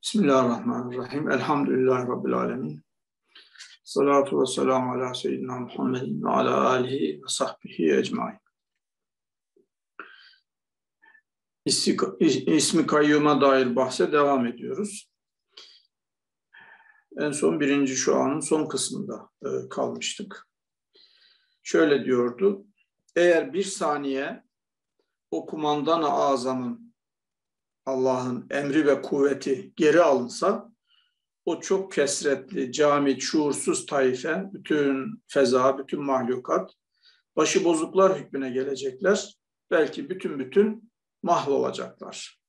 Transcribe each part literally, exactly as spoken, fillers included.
Bismillahirrahmanirrahim. Elhamdülillahi Rabbil alemin. Salatu ve selamu ala seyyidina Muhammedin ve ala alihi ve sahbihi ecmaîn. İsmi kayyuma dair bahse devam ediyoruz. En son birinci şuanın son kısmında e, kalmıştık. Şöyle diyordu: eğer bir saniye o kumandan-ı azamın, Allah'ın emri ve kuvveti geri alınsa, o çok kesretli, camit, şuursuz taife, bütün feza, bütün mahlukat, başıbozuklar hükmüne gelecekler. Belki bütün bütün mahvolacaklar.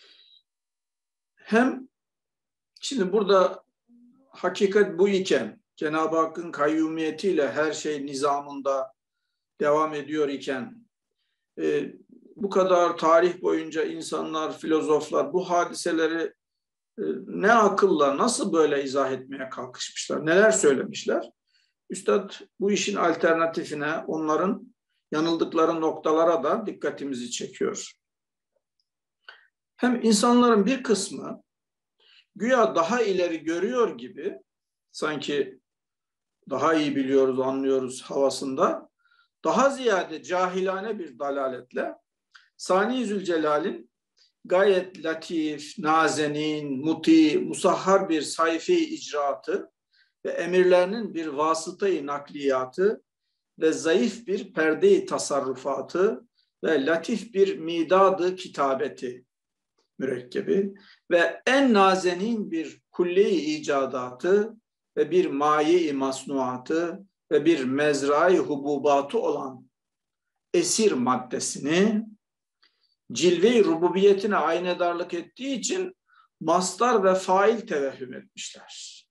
Hem şimdi burada hakikat bu iken, Cenab-ı Hakk'ın kayyumiyetiyle her şey nizamında devam ediyor iken, e, bu kadar tarih boyunca insanlar, filozoflar bu hadiseleri e, ne akılla, nasıl böyle izah etmeye kalkışmışlar, neler söylemişler? Üstad bu işin alternatifine, onların yanıldıkları noktalara da dikkatimizi çekiyor. Hem insanların bir kısmı güya daha ileri görüyor gibi, sanki daha iyi biliyoruz, anlıyoruz havasında, daha ziyade cahilane bir dalaletle Sani Zülcelal'in gayet latif, nazenin, muti, musahhar bir sayfi icraatı ve emirlerinin bir vasıtayı nakliyatı ve zayıf bir perde-i tasarrufatı ve latif bir midadı kitabeti mürekkebi ve en nazenin bir kulle-i icadatı ve bir maye-i masnuatı ve bir mezra-i hububatı olan esir maddesini cilve-i rububiyetine aynedarlık ettiği için mastar ve fail tevehhüm etmişler.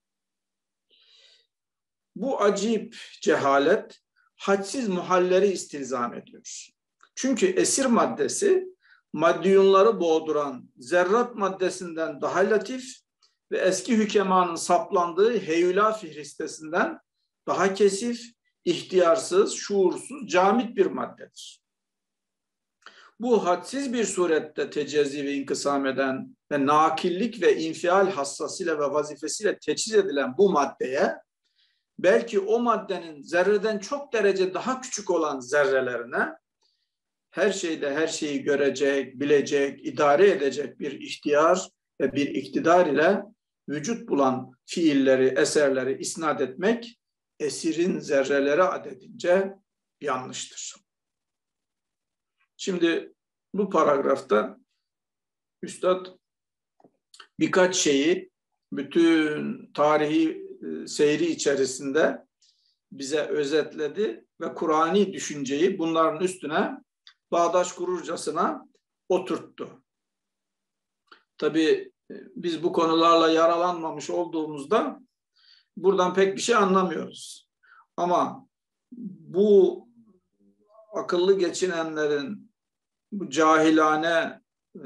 Bu acip cehalet hadsiz muhalleri istilzam ediyor. Çünkü esir maddesi maddiyunları boğduran zerrat maddesinden daha latif ve eski hükemanın saplandığı heyula fihristesinden daha kesif, ihtiyarsız, şuursuz, camit bir maddedir. Bu hadsiz bir surette tecezzi ve inkısam eden ve nakillik ve infial hassasıyla ve vazifesiyle teçhiz edilen bu maddeye, belki o maddenin zerreden çok derece daha küçük olan zerrelerine her şeyde her şeyi görecek, bilecek, idare edecek bir ihtiyar ve bir iktidar ile vücut bulan fiilleri, eserleri isnat etmek esirin zerreleri adedince yanlıştır. Şimdi bu paragrafta Üstad birkaç şeyi bütün tarihi seyri içerisinde bize özetledi ve Kur'ani düşünceyi bunların üstüne bağdaş kururcasına oturttu. Tabii biz bu konularla yaralanmamış olduğumuzda buradan pek bir şey anlamıyoruz. Ama bu akıllı geçinenlerin bu cahilane e,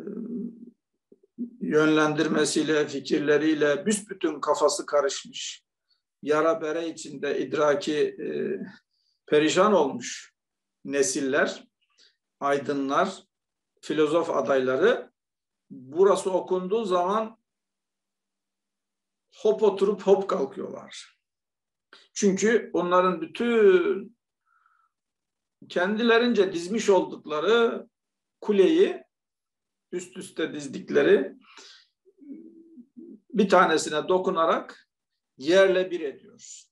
yönlendirmesiyle, fikirleriyle büsbütün kafası karışmış, yara bere içinde idraki e, perişan olmuş nesiller, aydınlar, filozof adayları burası okunduğu zaman hop oturup hop kalkıyorlar. Çünkü onların bütün kendilerince dizmiş oldukları kuleyi üst üste dizdikleri bir tanesine dokunarak yerle bir ediyor.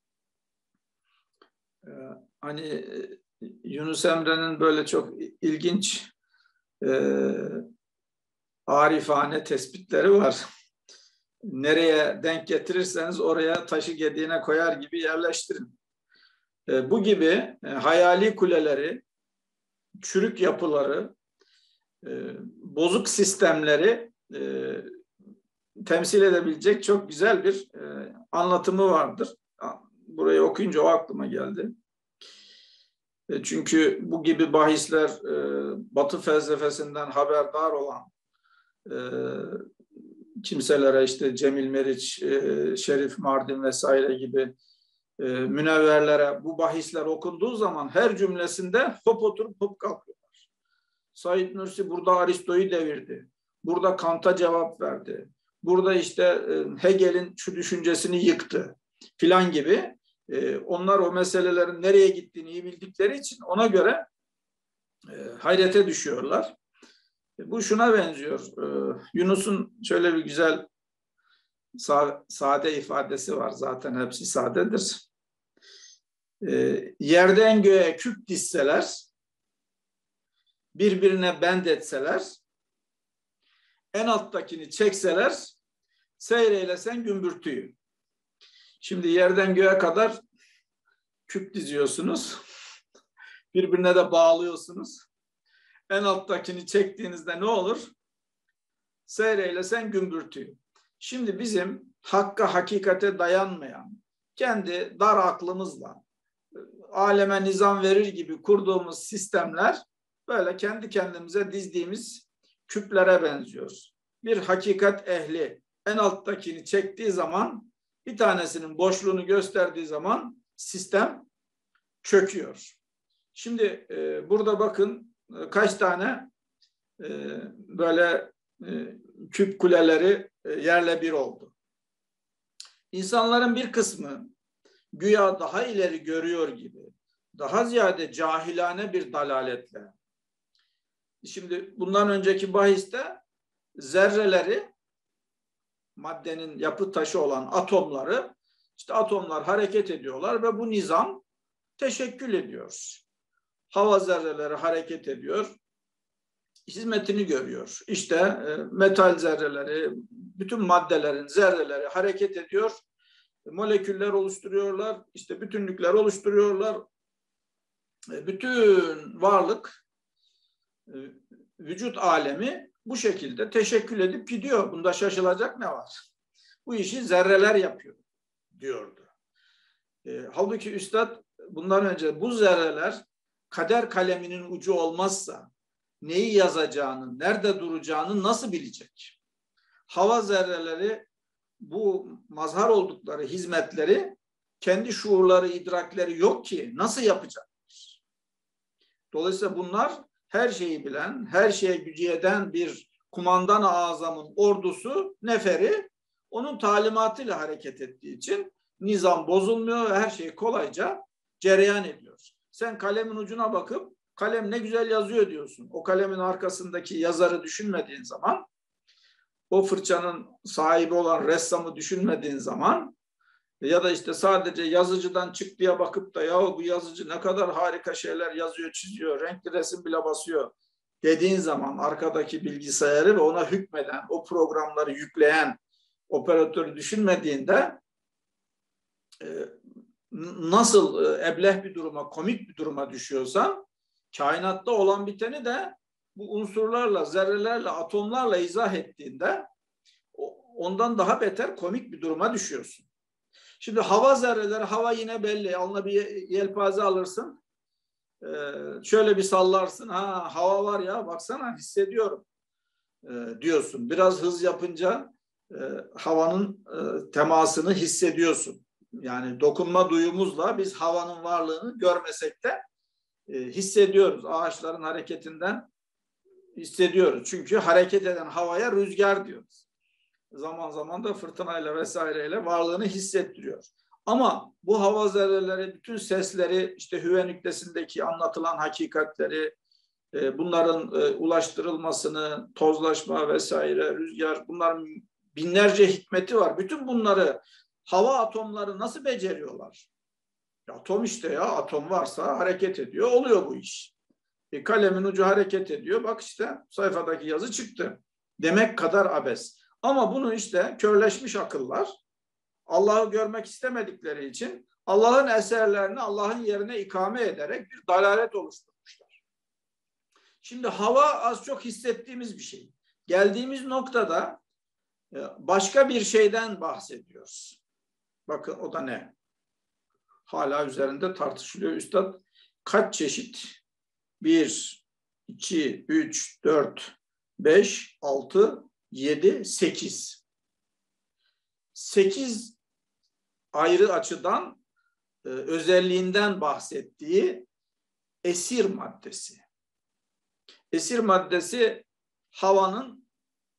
Ee, hani Yunus Emre'nin böyle çok ilginç e, arifane tespitleri var. Nereye denk getirirseniz oraya taşı gediğine koyar gibi yerleştirin. E, bu gibi e, hayali kuleleri, çürük yapıları, e, bozuk sistemleri e, temsil edebilecek çok güzel bir e, anlatımı vardır. Burayı okuyunca o aklıma geldi. E, çünkü bu gibi bahisler e, Batı felsefesinden haberdar olan e, kimselere, işte Cemil Meriç, e, Şerif Mardin vesaire gibi e, münevverlere bu bahisler okunduğu zaman her cümlesinde hop oturup hop kalkıyorlar. Said Nursi burada Aristo'yu devirdi. Burada Kant'a cevap verdi. Burada işte Hegel'in şu düşüncesini yıktı filan gibi. Onlar o meselelerin nereye gittiğini iyi bildikleri için ona göre hayrete düşüyorlar. Bu şuna benziyor. Yunus'un şöyle bir güzel sade ifadesi var. Zaten hepsi sadedir. Yerden göğe küp dizseler, birbirine bend etseler, en alttakini çekseler, seyreylesen gümbürtüyü. Şimdi yerden göğe kadar küp diziyorsunuz. Birbirine de bağlıyorsunuz. En alttakini çektiğinizde ne olur? Seyreylesen gümbürtüyü. Şimdi bizim hakka, hakikate dayanmayan, kendi dar aklımızla aleme nizam verir gibi kurduğumuz sistemler böyle kendi kendimize dizdiğimiz küplere benziyor. Bir hakikat ehli en alttakini çektiği zaman, bir tanesinin boşluğunu gösterdiği zaman sistem çöküyor. Şimdi e, burada bakın e, kaç tane e, böyle e, küp kuleleri e, yerle bir oldu. İnsanların bir kısmı güya daha ileri görüyor gibi, daha ziyade cahilane bir dalaletle. Şimdi bundan önceki bahiste zerreleri, maddenin yapı taşı olan atomları, işte atomlar hareket ediyorlar ve bu nizam teşekkül ediyor. Hava zerreleri hareket ediyor, hizmetini görüyor. İşte e, metal zerreleri, bütün maddelerin zerreleri hareket ediyor, moleküller oluşturuyorlar, işte bütünlükler oluşturuyorlar. E, bütün varlık, e, vücut alemi bu şekilde teşekkül edip gidiyor. Bunda şaşılacak ne var? Bu işi zerreler yapıyor diyordu. E, halbuki üstad bundan önce bu zerreler kader kaleminin ucu olmazsa neyi yazacağını, nerede duracağını nasıl bilecek? Hava zerreleri bu mazhar oldukları hizmetleri kendi şuurları, idrakleri yok ki nasıl yapacaklar? Dolayısıyla bunlar her şeyi bilen, her şeye gücü yeten bir kumandan-ı azamın ordusu, neferi, onun talimatıyla hareket ettiği için nizam bozulmuyor ve her şey kolayca cereyan ediyor. Sen kalemin ucuna bakıp kalem ne güzel yazıyor diyorsun. O kalemin arkasındaki yazarı düşünmediğin zaman, o fırçanın sahibi olan ressamı düşünmediğin zaman ya da işte sadece yazıcıdan çıktıya bakıp da ya bu yazıcı ne kadar harika şeyler yazıyor, çiziyor, renkli resim bile basıyor dediğin zaman arkadaki bilgisayarı ve ona hükmeden, o programları yükleyen operatörü düşünmediğinde e, nasıl e, ebleh bir duruma, komik bir duruma düşüyorsan, kainatta olan biteni de bu unsurlarla, zerrelerle, atomlarla izah ettiğinde ondan daha beter komik bir duruma düşüyorsun. Şimdi hava zerreleri, hava yine belli. Alına bir yelpaze alırsın. Ee, şöyle bir sallarsın. Ha, hava var ya, baksana hissediyorum ee, diyorsun. Biraz hız yapınca e, havanın e, temasını hissediyorsun. Yani dokunma duyumuzla biz havanın varlığını görmesek de e, hissediyoruz. Ağaçların hareketinden hissediyoruz. Çünkü hareket eden havaya rüzgar diyoruz. Zaman zaman da fırtınayla vesaireyle varlığını hissettiriyor. Ama bu hava zerreleri, bütün sesleri, işte hüve nüktesindeki anlatılan hakikatleri, bunların ulaştırılmasını, tozlaşma vesaire, rüzgar, bunların binlerce hikmeti var. Bütün bunları hava atomları nasıl beceriyorlar? Atom işte ya, atom varsa hareket ediyor, oluyor bu iş. E, kalemin ucu hareket ediyor, bak işte sayfadaki yazı çıktı demek kadar abes. Ama bunu işte körleşmiş akıllar Allah'ı görmek istemedikleri için Allah'ın eserlerini Allah'ın yerine ikame ederek bir dalalet oluşturmuşlar. Şimdi hava az çok hissettiğimiz bir şey. Geldiğimiz noktada başka bir şeyden bahsediyoruz. Bakın o da ne? Hala üzerinde tartışılıyor. Üstad kaç çeşit? Bir, iki, üç, dört, beş, altı, yedi, sekiz. Sekiz ayrı açıdan e, özelliğinden bahsettiği esir maddesi. Esir maddesi havanın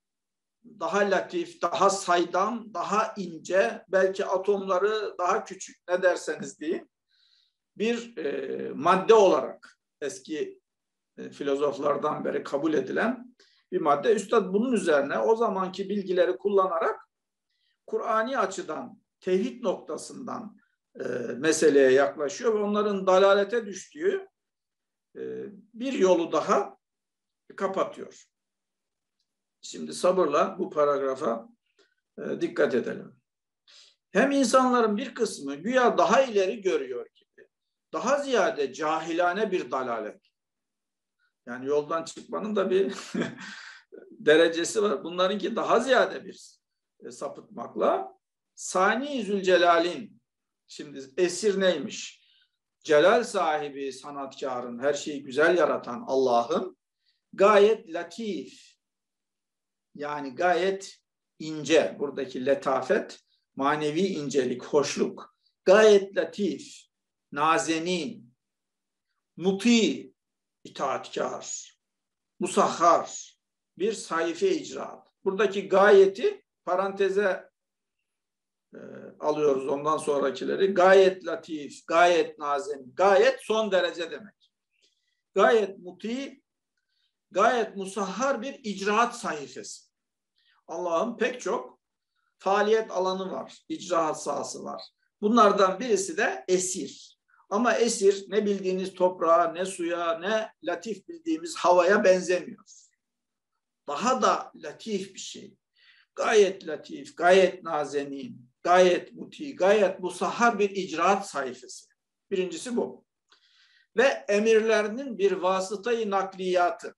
daha latif, daha saydam, daha ince, belki atomları daha küçük, ne derseniz deyin, bir e, madde olarak eski e, filozoflardan beri kabul edilen bir madde. Üstad bunun üzerine o zamanki bilgileri kullanarak Kur'ani açıdan, tevhid noktasından e, meseleye yaklaşıyor ve onların dalalete düştüğü e, bir yolu daha kapatıyor. Şimdi sabırla bu paragrafa e, dikkat edelim. Hem insanların bir kısmı güya daha ileri görüyor gibi, daha ziyade cahilane bir dalalet. Yani yoldan çıkmanın da bir derecesi var. Bunlarınki daha ziyade bir e, sapıtmakla. Sani Zülcelal'in, şimdi esir neymiş? Celal sahibi sanatkarın, her şeyi güzel yaratan Allah'ın gayet latif, yani gayet ince, buradaki letafet, manevi incelik, hoşluk, gayet latif, nazenin, muti, itaatkar, musahhar bir sayfe icraat. Buradaki gayeti paranteze e, alıyoruz ondan sonrakileri. Gayet latif, gayet nazenin, gayet son derece demek. Gayet muti, gayet musahhar bir icraat sayfası. Allah'ın pek çok faaliyet alanı var, icraat sahası var. Bunlardan birisi de esir. Ama esir ne bildiğiniz toprağa, ne suya, ne latif bildiğimiz havaya benzemiyor. Daha da latif bir şey. Gayet latif, gayet nazenin, gayet muti, gayet musahhar bir icraat sayfası. Birincisi bu. Ve emirlerinin bir vasıtayı nakliyatı.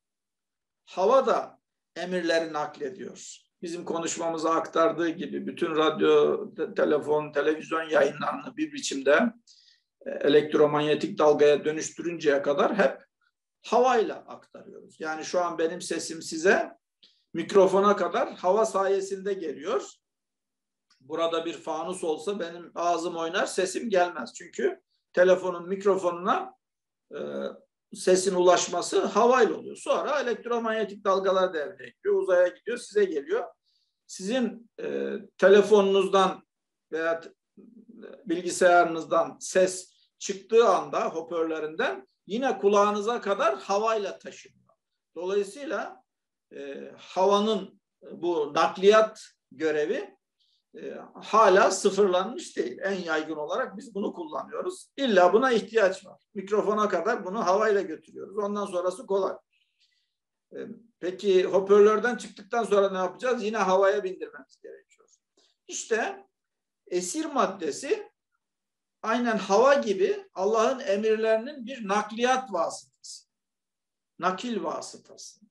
Hava da emirleri naklediyor. Bizim konuşmamıza aktardığı gibi bütün radyo, te- telefon, televizyon yayınlarını bir biçimde e, elektromanyetik dalgaya dönüştürünceye kadar hep havayla aktarıyoruz. Yani şu an benim sesim size mikrofona kadar hava sayesinde geliyor. Burada bir fanus olsa benim ağzım oynar, sesim gelmez. Çünkü telefonun mikrofonuna e, sesin ulaşması havayla oluyor. Sonra elektromanyetik dalgalar devreye giriyor, uzaya gidiyor, size geliyor. Sizin e, telefonunuzdan veya bilgisayarınızdan ses çıktığı anda hoparlörlerinden yine kulağınıza kadar havayla taşınıyor. Dolayısıyla e, havanın bu nakliyat görevi e, hala sıfırlanmış değil. En yaygın olarak biz bunu kullanıyoruz. İlla buna ihtiyaç var. Mikrofona kadar bunu havayla götürüyoruz. Ondan sonrası kolay. E, peki hoparlörden çıktıktan sonra ne yapacağız? Yine havaya bindirmemiz gerekiyor. İşte esir maddesi aynen hava gibi Allah'ın emirlerinin bir nakliyat vasıtası. Nakil vasıtası.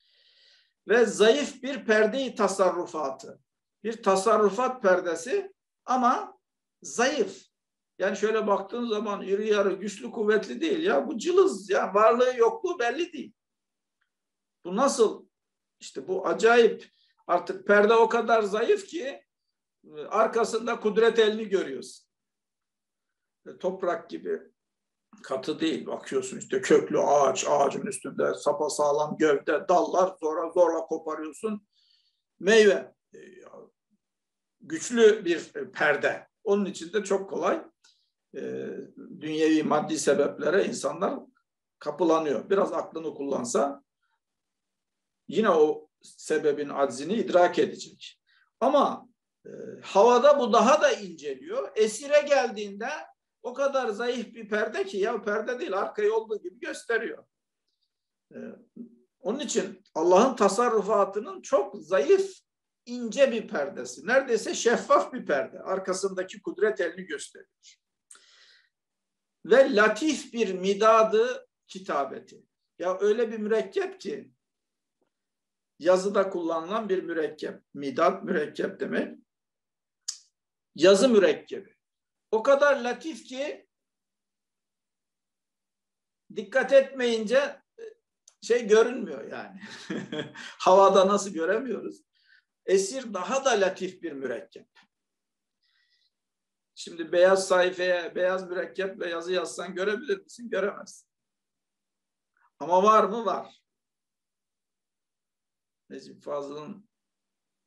Ve zayıf bir perde-i tasarrufatı. Bir tasarrufat perdesi ama zayıf. Yani şöyle baktığın zaman iri yarı, güçlü, kuvvetli değil. Ya bu cılız, ya varlığı yokluğu belli değil. Bu nasıl? İşte bu acayip. Artık perde o kadar zayıf ki arkasında kudret elini görüyorsun. Toprak gibi katı değil. Bakıyorsun işte köklü ağaç, ağacın üstünde sapasağlam gövde, dallar, sonra zorla koparıyorsun. Meyve. Güçlü bir perde. Onun için de çok kolay dünyevi maddi sebeplere insanlar kapılanıyor. Biraz aklını kullansa yine o sebebin aczini idrak edecek. Ama e, havada bu daha da inceliyor. Esire geldiğinde o kadar zayıf bir perde ki, ya perde değil, arkayı olduğu gibi gösteriyor. E, onun için Allah'ın tasarrufatının çok zayıf, ince bir perdesi. Neredeyse şeffaf bir perde. Arkasındaki kudret elini gösteriyor. Ve latif bir midadı kitabeti. Ya öyle bir mürekkep ki, yazıda kullanılan bir mürekkep. Midat mürekkep demek. Yazı mürekkebi. O kadar latif ki dikkat etmeyince şey görünmüyor yani. Havada nasıl göremiyoruz? Esir daha da latif bir mürekkep. Şimdi beyaz sayfaya beyaz mürekkeple yazı yazsan görebilir misin? Göremezsin. Ama var mı? Var. Necip Fazıl'ın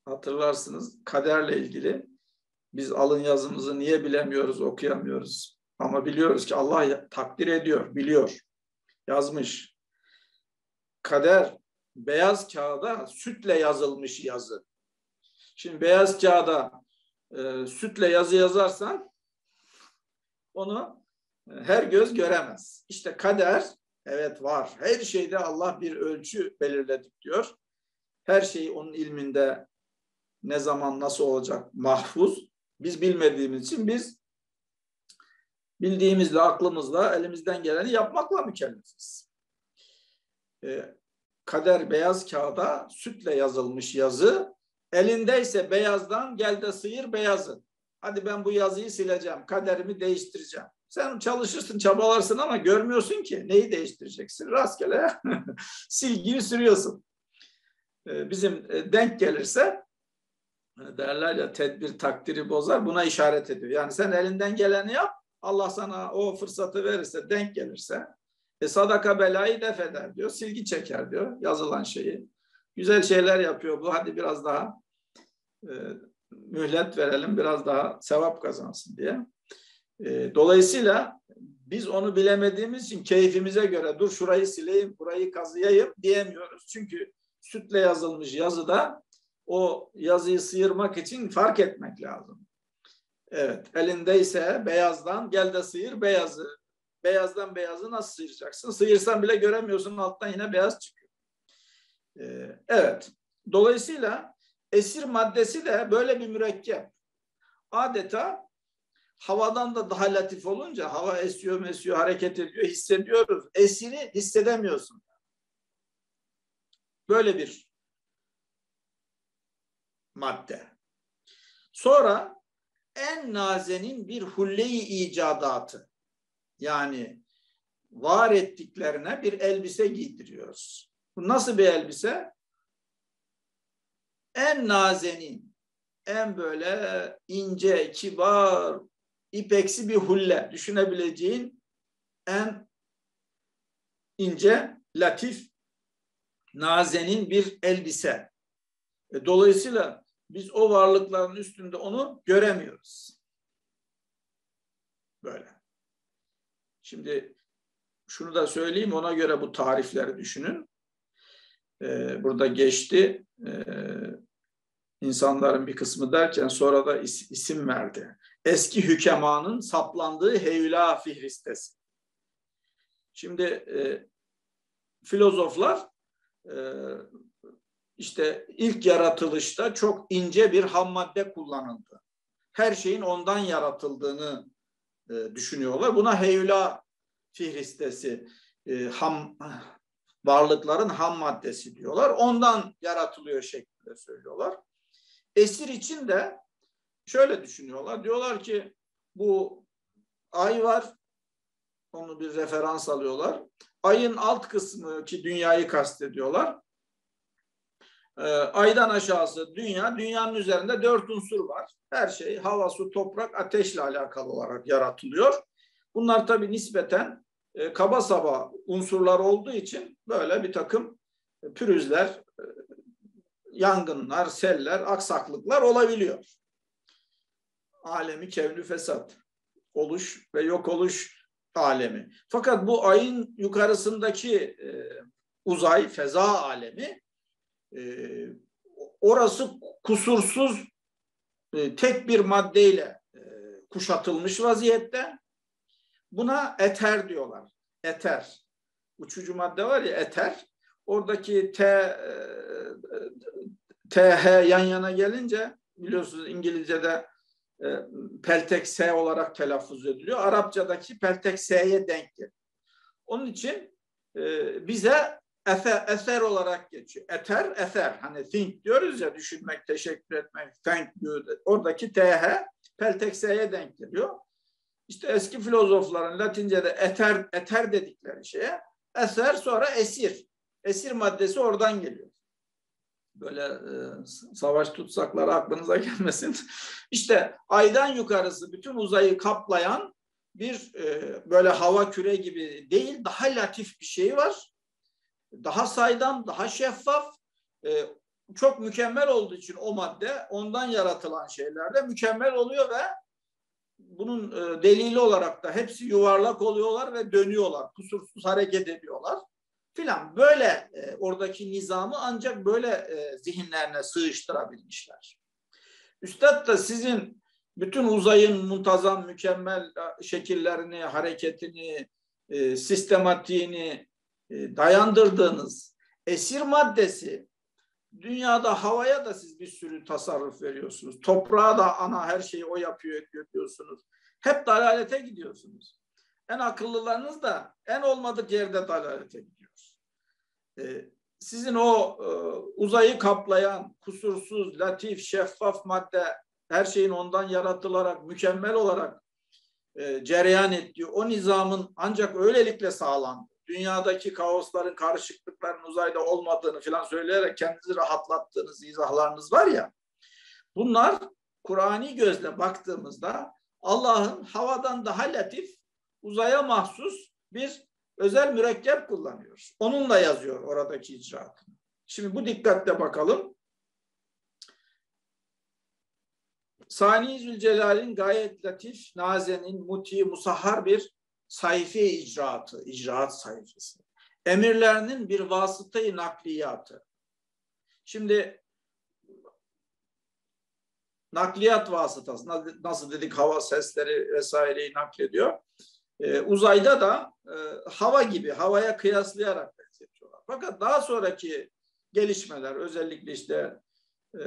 hatırlarsınız kaderle ilgili. Biz alın yazımızı niye bilemiyoruz, okuyamıyoruz. Ama biliyoruz ki Allah takdir ediyor, biliyor, yazmış. Kader beyaz kağıda sütle yazılmış yazı. Şimdi beyaz kağıda e, sütle yazı yazarsan onu her göz göremez. İşte kader, evet var. Her şeyde Allah bir ölçü belirledik diyor. Her şey onun ilminde ne zaman nasıl olacak mahfuz. Biz bilmediğimiz için biz bildiğimizle, aklımızla, elimizden geleni yapmakla mükellefiz. Ee, kader beyaz kağıda sütle yazılmış yazı. Elindeyse beyazdan gel de sıyır beyazı. Hadi ben bu yazıyı sileceğim, kaderimi değiştireceğim. Sen çalışırsın, çabalarsın ama görmüyorsun ki neyi değiştireceksin. Rastgele silgiyi sürüyorsun. Ee, bizim denk gelirse derler ya tedbir takdiri bozar, buna işaret ediyor. Yani sen elinden geleni yap, Allah sana o fırsatı verirse, denk gelirse e, sadaka belayı def eder diyor, silgi çeker diyor yazılan şeyi. Güzel şeyler yapıyor bu, hadi biraz daha e, mühlet verelim, biraz daha sevap kazansın diye. E, dolayısıyla biz onu bilemediğimiz için keyfimize göre dur şurayı sileyim, burayı kazıyayım diyemiyoruz. Çünkü sütle yazılmış yazıda o yazıyı sıyırmak için fark etmek lazım. Evet, elindeyse beyazdan gel de sıyır beyazı. Beyazdan beyazı nasıl sıyıracaksın? Sıyırsan bile göremiyorsun, alttan yine beyaz çıkıyor. Ee, evet, dolayısıyla esir maddesi de böyle bir mürekkep. Adeta havadan da daha latif olunca, hava esiyor, mesiyor, hareket ediyor, hissediyoruz. Esiri hissedemiyorsun. Böyle bir madde. Sonra en nazenin bir hulle-i icadatı. Yani var ettiklerine bir elbise giydiriyoruz. Bu nasıl bir elbise? En nazenin, en böyle ince, kibar, ipeksi bir hulle. Düşünebileceğin en ince, latif, nazenin bir elbise. Dolayısıyla biz o varlıkların üstünde onu göremiyoruz. Böyle. Şimdi şunu da söyleyeyim, ona göre bu tarifleri düşünün. Ee, burada geçti. Ee, insanların bir kısmı derken sonra da is, isim verdi. Eski hükemanın saplandığı heyula fihristesi. Şimdi e, filozoflar e, işte ilk yaratılışta çok ince bir ham madde kullanıldı. Her şeyin ondan yaratıldığını e, düşünüyorlar. Buna heyula fihristesi, e, ham varlıkların ham maddesi diyorlar. Ondan yaratılıyor şeklinde söylüyorlar. Esir için de şöyle düşünüyorlar. Diyorlar ki bu ay var, onu bir referans alıyorlar. Ayın alt kısmı ki dünyayı kastediyorlar. Aydan aşağısı dünya, dünyanın üzerinde dört unsur var. Her şey hava, su, toprak, ateşle alakalı olarak yaratılıyor. Bunlar tabii nispeten e, kaba saba unsurlar olduğu için böyle bir takım pürüzler, e, yangınlar, seller, aksaklıklar olabiliyor. Alemi kevnü fesat, oluş ve yok oluş alemi. Fakat bu ayın yukarısındaki e, uzay, feza alemi, Ee, orası kusursuz e, tek bir maddeyle e, kuşatılmış vaziyette. Buna eter diyorlar. Eter. Uçucu madde var ya, eter. Oradaki T, e, T, H yan yana gelince biliyorsunuz İngilizce'de e, peltek S olarak telaffuz ediliyor. Arapçadaki peltek S'ye denk geliyor. Onun için e, bize Eser, eser olarak geçiyor. Eter, eser. Hani think diyoruz ya, düşünmek, teşekkür etmek, thank you. Oradaki T H, peltekseye denk geliyor. İşte eski filozofların Latince'de eter, eter dedikleri şeye eser, sonra esir. Esir maddesi oradan geliyor. Böyle e, savaş tutsakları aklınıza gelmesin. İşte aydan yukarısı bütün uzayı kaplayan bir e, böyle hava küre gibi değil, daha latif bir şey var. Daha saydam, daha şeffaf, e, çok mükemmel olduğu için o madde, ondan yaratılan şeyler de mükemmel oluyor ve bunun e, delili olarak da hepsi yuvarlak oluyorlar ve dönüyorlar. Kusursuz hareket ediyorlar filan. Böyle e, oradaki nizamı ancak böyle e, zihinlerine sığıştırabilmişler. Üstad da sizin bütün uzayın muntazam, mükemmel şekillerini, hareketini, e, sistematiğini e, dayandırdığınız esir maddesi, dünyada havaya da siz bir sürü tasarruf veriyorsunuz. Toprağa da ana her şeyi o yapıyor diyorsunuz. Hep dalalete gidiyorsunuz. En akıllılarınız da en olmadık yerde dalalete gidiyor. Ee, sizin o e, uzayı kaplayan kusursuz, latif, şeffaf madde, her şeyin ondan yaratılarak, mükemmel olarak e, cereyan ettiği o nizamın ancak öylelikle sağlandı. Dünyadaki kaosların, karışıklıkların uzayda olmadığını falan söyleyerek kendinizi rahatlattığınız izahlarınız var ya, bunlar Kur'ani gözle baktığımızda Allah'ın havadan daha latif, uzaya mahsus bir özel mürekkep kullanıyor. Onunla yazıyor oradaki icraatını. Şimdi bu dikkatle bakalım. Sani Zülcelal'in gayet latif, nazenin, muti, musahhar bir sayfi icraatı, icraat sayfası. Emirlerinin bir vasıtayı nakliyatı. Şimdi nakliyat vasıtası, nasıl dedik hava sesleri vesaireyi naklediyor. Ee, uzayda da e, hava gibi, havaya kıyaslayarak benzetiyorlar. Fakat daha sonraki gelişmeler, özellikle işte e,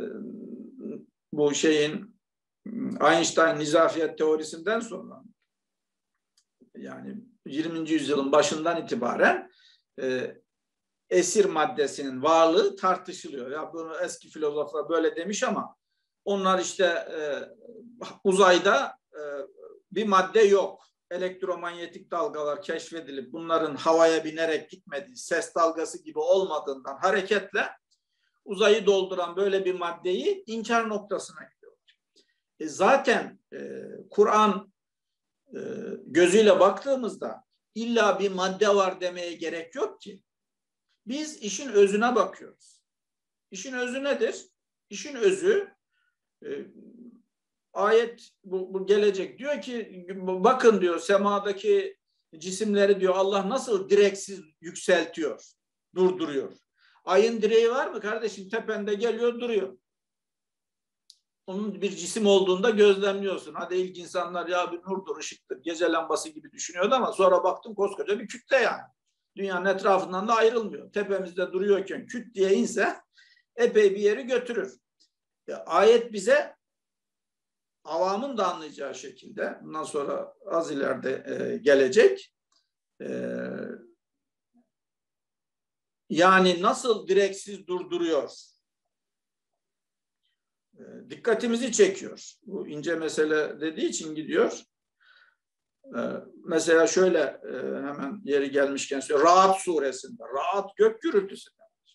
bu şeyin Einstein nizafiyet teorisinden sonra, yani yirminci yüzyılın başından itibaren e, esir maddesinin varlığı tartışılıyor. Ya bunu eski filozoflar böyle demiş ama onlar işte e, uzayda e, bir madde yok. Elektromanyetik dalgalar keşfedilip bunların havaya binerek gitmediği, ses dalgası gibi olmadığından hareketle uzayı dolduran böyle bir maddeyi inkar noktasına gidiyor. E zaten e, Kur'an e, gözüyle baktığımızda illa bir madde var demeye gerek yok ki. Biz işin özüne bakıyoruz. İşin özü nedir? İşin özü e, ayet bu, bu gelecek. Diyor ki bakın diyor semadaki cisimleri diyor Allah nasıl direksiz yükseltiyor, durduruyor. Ayın direği var mı kardeşim? Tepende geliyor duruyor. Onun bir cisim olduğunda gözlemliyorsun. Hadi ilk insanlar ya bir nurdur, ışıktır, gece lambası gibi düşünüyordu ama sonra baktım koskoca bir kütle yani. Dünyanın etrafından da ayrılmıyor. Tepemizde duruyorken küt diye inse epey bir yeri götürür. Ya, ayet bize avamın da anlayacağı şekilde bundan sonra az ileride e, gelecek. E, yani nasıl direksiz durduruyor? E, dikkatimizi çekiyor. Bu ince mesele dediği için gidiyor. E, mesela şöyle e, hemen yeri gelmişken söylüyor. Ra'd suresinde. Ra'd gök gürültüsü.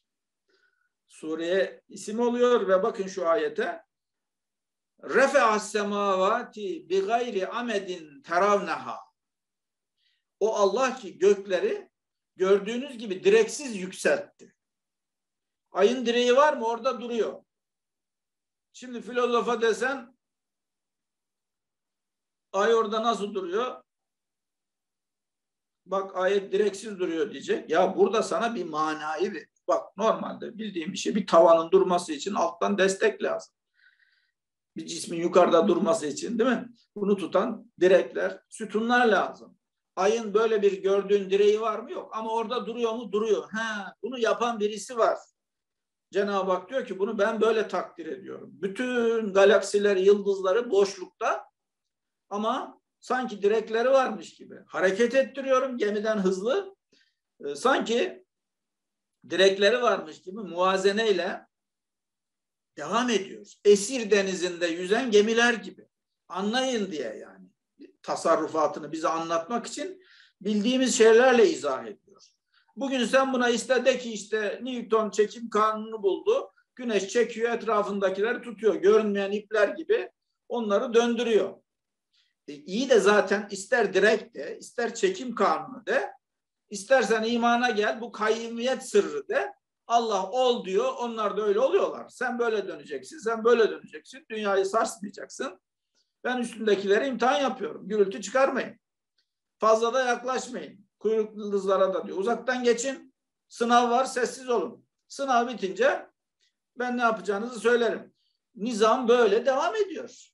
Sureye isim oluyor ve bakın şu ayete. Refe'as semavati bi gayri amedin teravneha. O Allah ki gökleri gördüğünüz gibi direksiz yükseltti. Ayın direği var mı? Orada duruyor. Şimdi filozofa desen ay orada nasıl duruyor? Bak ayet direksiz duruyor diyecek. Ya burada sana bir manayı ver. Bak normalde bildiğim bir şey, bir tavanın durması için alttan destek lazım. Bir cismin yukarıda durması için değil mi? Bunu tutan direkler, sütunlar lazım. Ayın böyle bir gördüğün direği var mı? Yok. Ama orada duruyor mu? Duruyor. Ha, bunu yapan birisi var. Cenab-ı Hak diyor ki bunu ben böyle takdir ediyorum. Bütün galaksileri, yıldızları boşlukta ama sanki direkleri varmış gibi. Hareket ettiriyorum gemiden hızlı. Ee, sanki direkleri varmış gibi muvazeneyle devam ediyoruz. Esir denizinde yüzen gemiler gibi. Anlayın diye yani. Tasarrufatını bize anlatmak için bildiğimiz şeylerle izah ediyor. Bugün sen buna iste de ki işte Newton çekim kanunu buldu. Güneş çekiyor, etrafındakileri tutuyor. Görünmeyen ipler gibi onları döndürüyor. E, iyi de zaten ister direkt de, ister çekim kanunu de, istersen imana gel bu kayyumiyet sırrı de. Allah ol diyor. Onlar da öyle oluyorlar. Sen böyle döneceksin. Sen böyle döneceksin. Dünyayı sarsmayacaksın. Ben üstündekilere imtihan yapıyorum. Gürültü çıkarmayın. Fazla da yaklaşmayın. Kuyruklu yıldızlara da diyor. Uzaktan geçin. Sınav var. Sessiz olun. Sınav bitince ben ne yapacağınızı söylerim. Nizam böyle devam ediyor.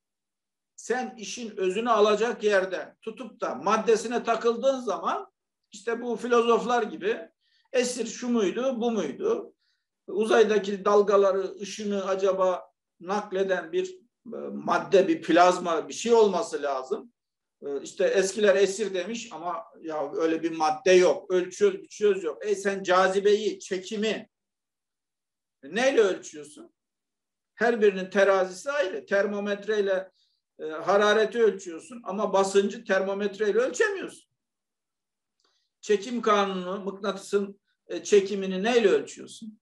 Sen işin özünü alacak yerde tutup da maddesine takıldığın zaman işte bu filozoflar gibi esir şu muydu, bu muydu? Uzaydaki dalgaları, ışını acaba nakleden bir madde, bir plazma, bir şey olması lazım. İşte eskiler esir demiş ama ya öyle bir madde yok. Ölçüyoruz, biçiyoruz yok. E sen cazibeyi, çekimi neyle ölçüyorsun? Her birinin terazisi ayrı. Termometreyle e, harareti ölçüyorsun ama basıncı termometreyle ölçemiyorsun. Çekim kanunu, mıknatısın e, çekimini neyle ölçüyorsun?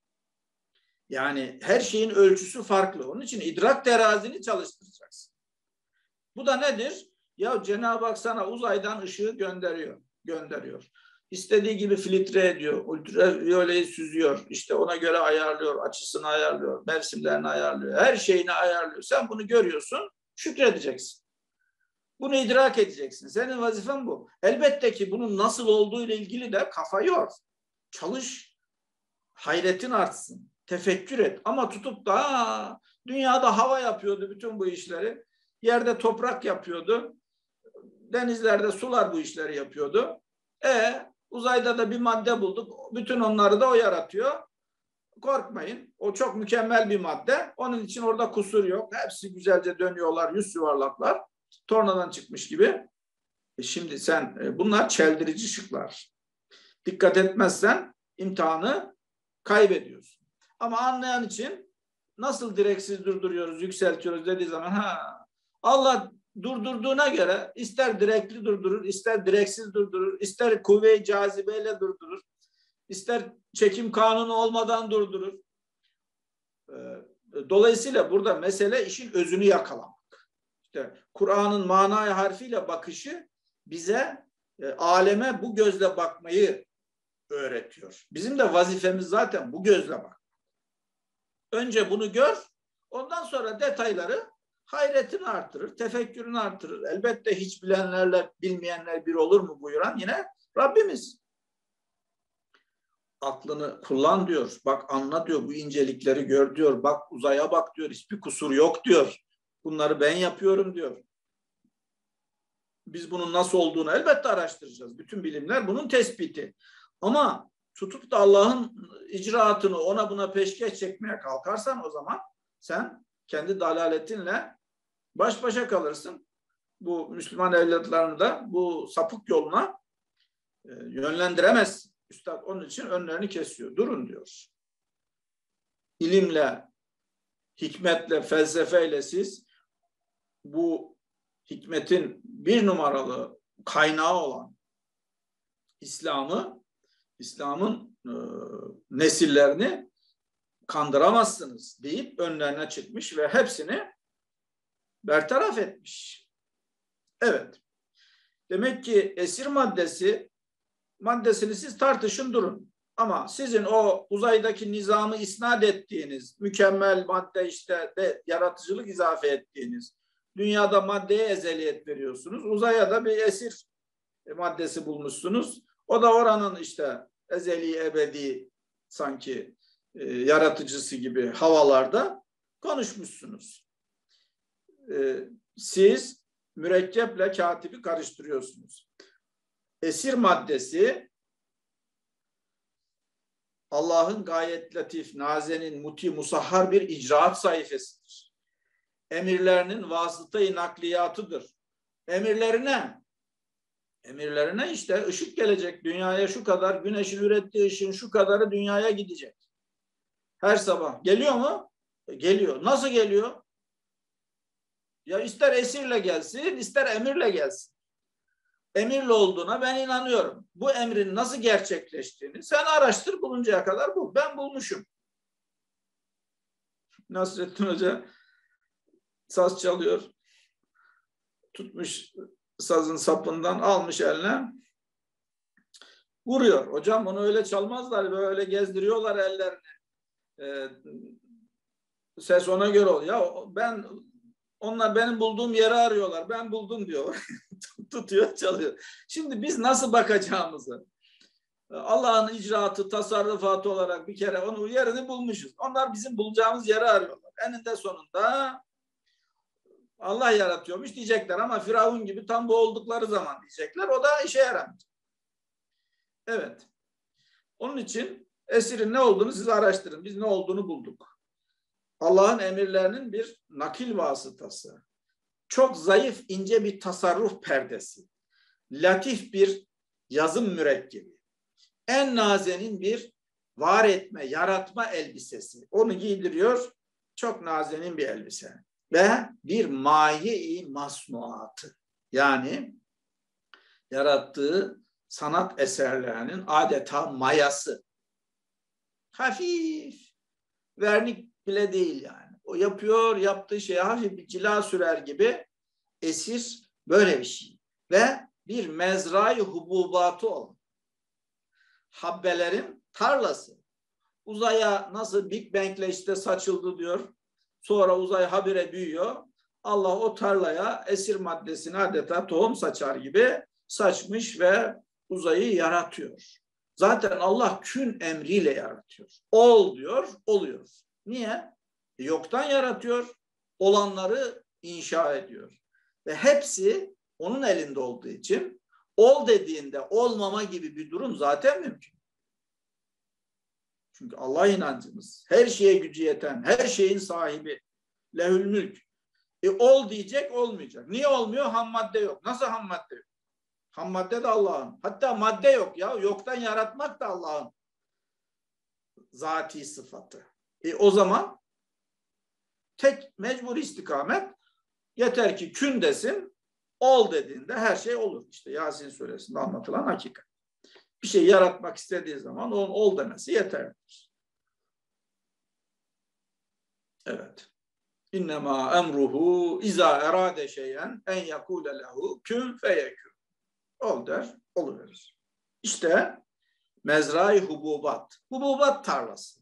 Yani her şeyin ölçüsü farklı. Onun için idrak terazini çalıştıracaksın. Bu da nedir? Ya Cenab-ı Hak sana uzaydan ışığı gönderiyor. gönderiyor. İstediği gibi filtre ediyor. Ultraviyoleyi süzüyor. İşte ona göre ayarlıyor. Açısını ayarlıyor. Mevsimlerini ayarlıyor. Her şeyini ayarlıyor. Sen bunu görüyorsun. Şükredeceksin. Bunu idrak edeceksin. Senin vazifen bu. Elbette ki bunun nasıl olduğu ile ilgili de kafa yor. Çalış. Hayretin artsın. Tefekkür et. Ama tutup da aa, dünyada hava yapıyordu bütün bu işleri. Yerde toprak yapıyordu. Denizlerde sular bu işleri yapıyordu. E uzayda da bir madde bulduk. Bütün onları da o yaratıyor. Korkmayın. O çok mükemmel bir madde. Onun için orada kusur yok. Hepsi güzelce dönüyorlar. Yüz yuvarlaklar. Tornadan çıkmış gibi. E şimdi sen e, bunlar çeldirici şıklar. Dikkat etmezsen imtihanı kaybediyorsun. Ama anlayan için nasıl direksiz durduruyoruz, yükseltiyoruz dediği zaman ha Allah durdurduğuna göre ister direkli durdurur, ister direksiz durdurur, ister kuvve-i cazibeyle durdurur, ister çekim kanunu olmadan durdurur. Dolayısıyla burada mesele işin özünü yakalamak. İşte Kur'an'ın manayı harfiyle bakışı bize e, aleme bu gözle bakmayı öğretiyor. Bizim de vazifemiz zaten bu gözle bak. Önce bunu gör, ondan sonra detayları hayretini artırır, tefekkürünü artırır. Elbette hiç bilenlerle bilmeyenler bir olur mu buyuran yine Rabbimiz. Aklını kullan diyor. Bak anla diyor. Bu incelikleri gör diyor. Bak uzaya bak diyor. Hiçbir kusur yok diyor. Bunları ben yapıyorum diyor. Biz bunun nasıl olduğunu elbette araştıracağız. Bütün bilimler bunun tespiti. Ama tutup da Allah'ın icraatını ona buna peşkeş çekmeye kalkarsan o zaman sen kendi dalaletinle baş başa kalırsın. Bu Müslüman evlatlarını da bu sapık yoluna e, yönlendiremezsin. Üstad onun için önlerini kesiyor. Durun diyor. İlimle, hikmetle, felsefeyle siz bu hikmetin bir numaralı kaynağı olan İslam'ı, İslam'ın e, nesillerini kandıramazsınız deyip önlerine çıkmış ve hepsini bertaraf etmiş. Evet. Demek ki esir maddesi maddesini siz tartışın durun. Ama sizin o uzaydaki nizamı isnat ettiğiniz, mükemmel madde işte de yaratıcılık izafe ettiğiniz, dünyada maddeye ezeliyet veriyorsunuz. Uzaya da bir esir maddesi bulmuşsunuz. O da oranın işte ezeli ebedi sanki e, yaratıcısı gibi havalarda konuşmuşsunuz. E, siz mürekkeple katibi karıştırıyorsunuz. Esir maddesi Allah'ın gayet latif, nazenin, muti, musahhar bir icraat sayfasıdır. Emirlerinin vasıta-i nakliyatıdır. Emirlerine, emirlerine işte ışık gelecek dünyaya şu kadar, güneşin ürettiği ışığın şu kadarı dünyaya gidecek. Her sabah. Geliyor mu? E, geliyor. Nasıl geliyor? Ya ister esirle gelsin, ister emirle gelsin. Emirli olduğuna ben inanıyorum. Bu emrin nasıl gerçekleştiğini sen araştır, buluncaya kadar bul. Ben bulmuşum. Nasrettin Hoca saz çalıyor. Tutmuş sazın sapından almış eline. vuruyor. Hocam onu öyle çalmazlar, böyle gezdiriyorlar ellerini. Ee, ses ona göre oluyor. Ya ben, onlar benim bulduğum yeri arıyorlar. Ben buldum diyor. Tutuyor, çalıyor. Şimdi biz nasıl bakacağımızı, Allah'ın icraatı, tasarrufatı olarak bir kere onun yerini bulmuşuz. Onlar bizim bulacağımız yeri arıyorlar. Eninde sonunda Allah yaratıyormuş diyecekler ama Firavun gibi tam bu oldukları zaman diyecekler. O da işe yaramayacak. Evet. Onun için esirin ne olduğunu siz araştırın. Biz ne olduğunu bulduk. Allah'ın emirlerinin bir nakil vasıtası. Çok zayıf, ince bir tasarruf perdesi. Latif bir yazım mürekkebi. En nazenin bir var etme, yaratma elbisesi. Onu giydiriyor. Çok nazenin bir elbise. Ve bir maye-i masnuatı. Yani yarattığı sanat eserlerinin adeta mayası. Hafif, vernik bile değil yani. O yapıyor, yaptığı şeye hafif bir cila sürer gibi esir böyle bir şey. Ve bir mezra-i hububatı olan, habbelerin tarlası. Uzaya nasıl Big Bang'le işte saçıldı diyor. Sonra uzay habire büyüyor. Allah o tarlaya esir maddesini adeta tohum saçar gibi saçmış ve uzayı yaratıyor. Zaten Allah kün emriyle yaratıyor. Ol diyor, oluyor. Niye? Yoktan yaratıyor. Olanları inşa ediyor. Ve hepsi onun elinde olduğu için ol dediğinde olmama gibi bir durum zaten mümkün. Çünkü Allah inancımız, her şeye gücü yeten, her şeyin sahibi, lehül mülk. E, ol diyecek, olmayacak. Niye olmuyor? Ham madde yok. Nasıl ham madde yok? Ham madde de Allah'ın. Hatta madde yok ya. Yoktan yaratmak da Allah'ın zati sıfatı. E, o zaman tek mecbur istikamet, yeter ki kün desin, ol dediğinde her şey olur. İşte Yasin suresinde anlatılan hakikat. Bir şey yaratmak istediği zaman onun ol demesi yeterlidir. Evet. İnnemâ emruhu izâ erâde şeyen en yakûle lehu kün feyekün. Ol der, oluverir. İşte mezra-i hububat. Hububat tarlası.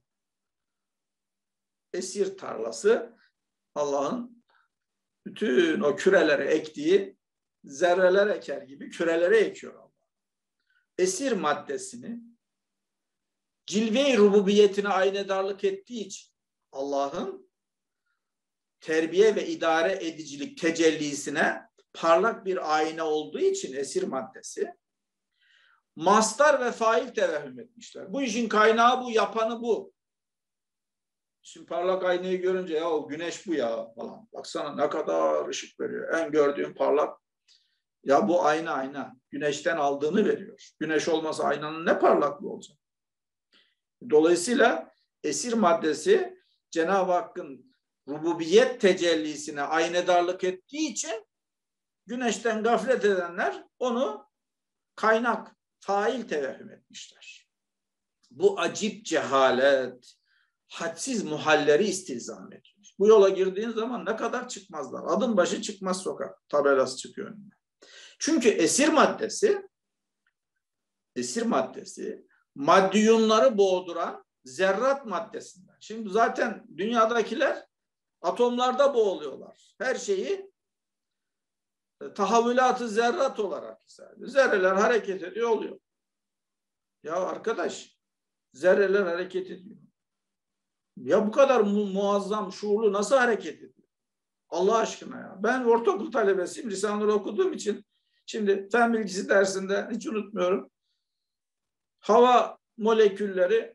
Esir tarlası, Allah'ın bütün o kürelere ektiği, zerreler eker gibi kürelere ekiyor Allah. Esir maddesini cilve-i rububiyetine aynedarlık ettiği için Allah'ın terbiye ve idare edicilik tecellisine parlak bir ayna olduğu için esir maddesi mastar ve fail tevehüm etmişler. Bu işin kaynağı bu, yapanı bu. Şimdi parlak aynayı görünce ya o güneş bu ya falan. Baksana ne kadar ışık veriyor. En gördüğüm parlak. Ya bu ayna ayna. Güneşten aldığını veriyor. Güneş olmasa aynanın ne parlaklığı olacak? Dolayısıyla esir maddesi Cenab-ı Hakk'ın rububiyet tecellisine aynedarlık ettiği için güneşten gaflet edenler onu kaynak, fail tevehüm etmişler. Bu acip cehalet, hadsiz muhalleri istilzam ediyor. Bu yola girdiğin zaman ne kadar çıkmazlar. Adım başı çıkmaz sokak tabelası çıkıyor önüne. Çünkü esir maddesi esir maddesi maddiyunları boğduran zerrat maddesinden. Şimdi zaten dünyadakiler atomlarda boğuluyorlar. Her şeyi tahavvülat-ı zerrat olarak hissediyor. Zerreler hareket ediyor oluyor. Ya arkadaş, zerreler hareket ediyor. Ya bu kadar mu muazzam, şuurlu nasıl hareket ediyor? Allah aşkına ya. Ben ortaokul talebesiyim. Risale-i okuduğum için şimdi fen bilgisi dersinde hiç unutmuyorum. Hava molekülleri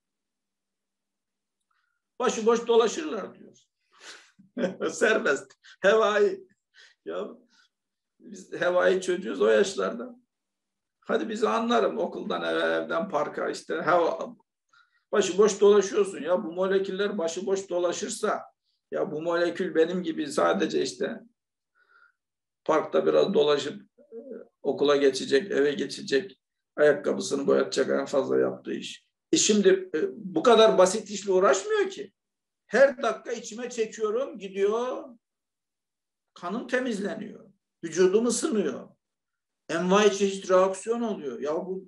başıboş dolaşırlar diyor. Serbest. Hevai. Ya biz hevai çocuğuz o yaşlarda. Hadi bizi anlarım okuldan eve, evden parka işte hava başıboş dolaşıyorsun ya bu moleküller başıboş dolaşırsa ya bu molekül benim gibi sadece işte parkta biraz dolaşıp okula geçecek, eve geçecek, ayakkabısını boyatacak en fazla yaptığı iş. E şimdi e, bu kadar basit işle uğraşmıyor ki. Her dakika içime çekiyorum, gidiyor, kanım temizleniyor, vücudum ısınıyor, envai çeşit reaksiyon oluyor. Ya bu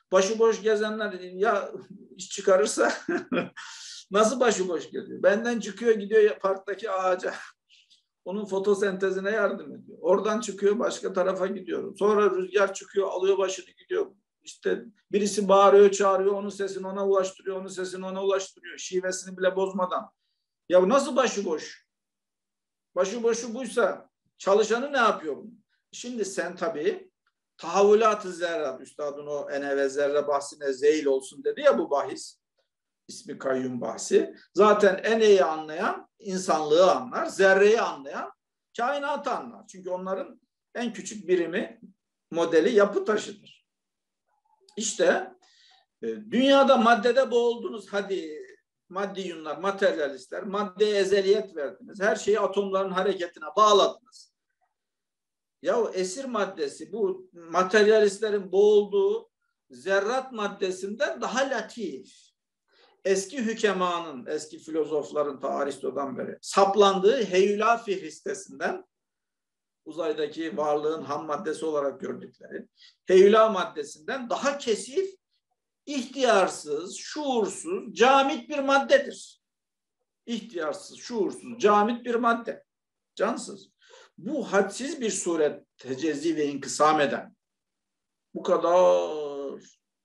Başıboş gezenler ya iş çıkarırsa nasıl başıboş geziyor? Benden çıkıyor gidiyor parktaki ağaca. Onun fotosentezine yardım ediyor. Oradan çıkıyor başka tarafa gidiyor. Sonra rüzgar çıkıyor alıyor başını gidiyor. İşte birisi bağırıyor çağırıyor onun sesini ona ulaştırıyor. Onun sesini ona ulaştırıyor. Şivesini bile bozmadan. Ya nasıl başıboş? Başıboşu buysa çalışanı ne yapıyor bunu? Şimdi sen tabii tahavvülat-ı zerrat, üstadın o ene ve zerre bahsine zeyil olsun dedi ya bu bahis. İsmi kayyum bahsi. Zaten eneyi anlayan insanlığı anlar, zerreyi anlayan kainatı anlar. Çünkü onların en küçük birimi, modeli yapı taşıdır. İşte dünyada maddede boğuldunuz. Hadi maddiyunlar, materyalistler, maddeye ezeliyet verdiniz. Her şeyi atomların hareketine bağladınız. Ya esir maddesi bu materyalistlerin boğulduğu zerrat maddesinden daha latif. Eski hükemanın, eski filozofların ta Aristo'dan beri saplandığı heyula fihristesinden uzaydaki varlığın ham maddesi olarak gördükleri heyula maddesinden daha kesif, ihtiyarsız, şuursuz, camit bir maddedir. İhtiyarsız, şuursuz, camit bir madde. Cansız. Bu hadsiz bir suret tecezzi ve inkısam eden, bu kadar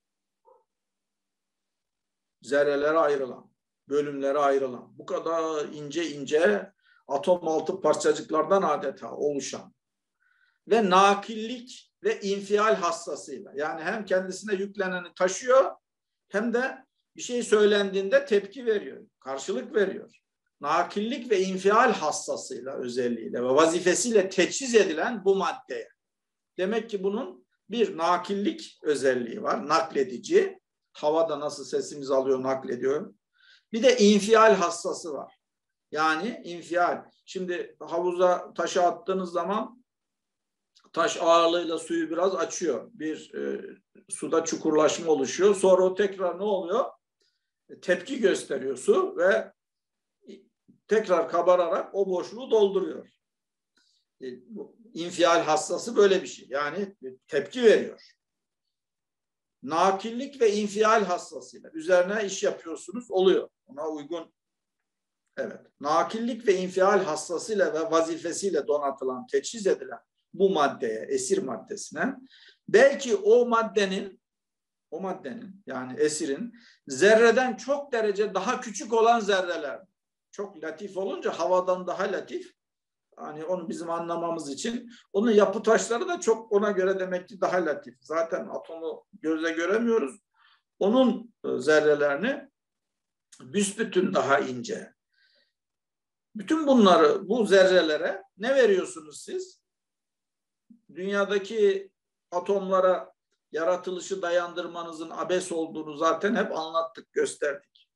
zerrelere ayrılan, bölümlere ayrılan, bu kadar ince ince atom altı parçacıklardan adeta oluşan ve nakillik ve infial hassasıyla, yani hem kendisine yükleneni taşıyor hem de bir şey söylendiğinde tepki veriyor, karşılık veriyor. Nakillik ve infial hassasıyla, özelliğiyle ve vazifesiyle teçhiz edilen bu maddeye. Demek ki bunun bir nakillik özelliği var, nakledici. Havada nasıl sesimizi alıyor, naklediyor. Bir de infial hassası var. Yani infial. Şimdi havuza taşı attığınız zaman taş ağırlığıyla suyu biraz açıyor. Bir e, suda çukurlaşma oluşuyor. Sonra o tekrar ne oluyor? Tepki gösteriyor su ve tekrar kabararak o boşluğu dolduruyor. E, bu infial hassası böyle bir şey. Yani tepki veriyor. Nakillik ve infial hassasıyla üzerine iş yapıyorsunuz, oluyor. Ona uygun. Evet. Nakillik ve infial hassasıyla ve vazifesiyle donatılan, teçhiz edilen bu maddeye, esir maddesine belki o maddenin o maddenin yani esirin zerreden çok derece daha küçük olan zerreler. Çok latif olunca havadan daha latif. Hani onu bizim anlamamız için onun yapı taşları da çok ona göre demek ki daha latif. Zaten atomu gözle göremiyoruz. Onun zerrelerini büsbütün daha ince. Bütün bunları bu zerrelere ne veriyorsunuz siz? Dünyadaki atomlara yaratılışı dayandırmanızın abes olduğunu zaten hep anlattık, gösterdik.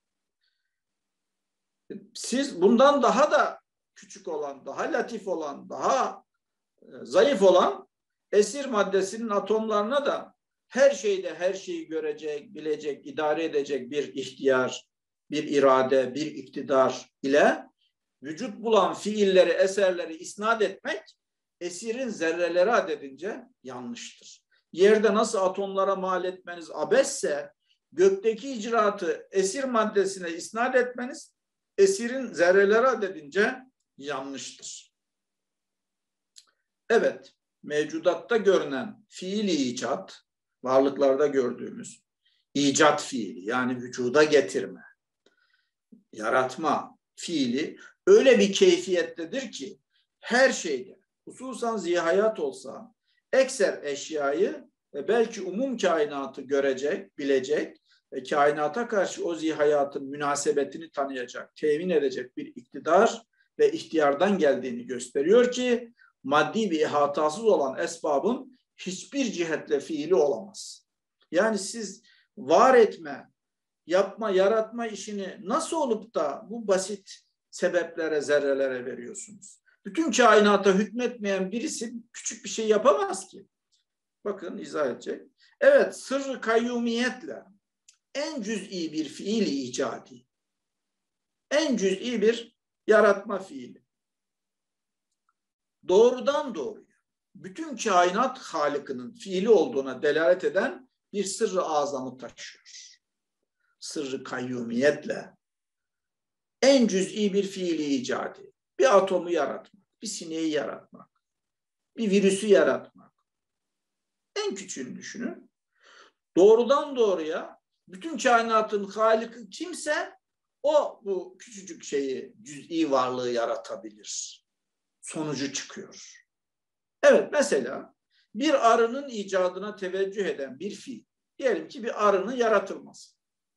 Siz bundan daha da küçük olan, daha latif olan, daha zayıf olan esir maddesinin atomlarına da her şeyde her şeyi görecek, bilecek, idare edecek bir ihtiyar, bir irade, bir iktidar ile vücut bulan fiilleri, eserleri isnat etmek esirin zerreleri adedince yanlıştır. Yerde nasıl atomlara mal etmeniz abesse, gökteki icraatı esir maddesine isnat etmeniz esirin zerreleri adedince yanlıştır. Evet, mevcudatta görünen fiili icat, varlıklarda gördüğümüz icat fiili, yani vücuda getirme, yaratma fiili öyle bir keyfiyettedir ki her şeyde, hususan zihayat olsa, ekser eşyayı ve belki umum kainatı görecek, bilecek ve kainata karşı o zihayatın münasebetini tanıyacak, temin edecek bir iktidar ve ihtiyardan geldiğini gösteriyor ki maddi bir ihatasız olan esbabın hiçbir cihetle fiili olamaz. Yani siz var etme, yapma, yaratma işini nasıl olup da bu basit sebeplere, zerrelere veriyorsunuz? Bütün kainata hükmetmeyen birisi küçük bir şey yapamaz ki. Bakın izah edecek. Evet, sırrı kayyumiyetle en cüz'i bir fiili icadi, en cüz'i bir yaratma fiili. Doğrudan doğruya bütün kainat halikinin fiili olduğuna delalet eden bir sırrı azamı taşıyor. Sırrı kayyumiyetle en cüz'i bir fiili icadi, bir atomu yaratmak, bir sineği yaratmak, bir virüsü yaratmak. En küçüğünü düşünün. Doğrudan doğruya bütün kainatın Halık'ı kimse o bu küçücük şeyi, cüz'i varlığı yaratabilir. Sonucu çıkıyor. Evet, mesela bir arının icadına teveccüh eden bir fiil. Diyelim ki bir arının yaratılması.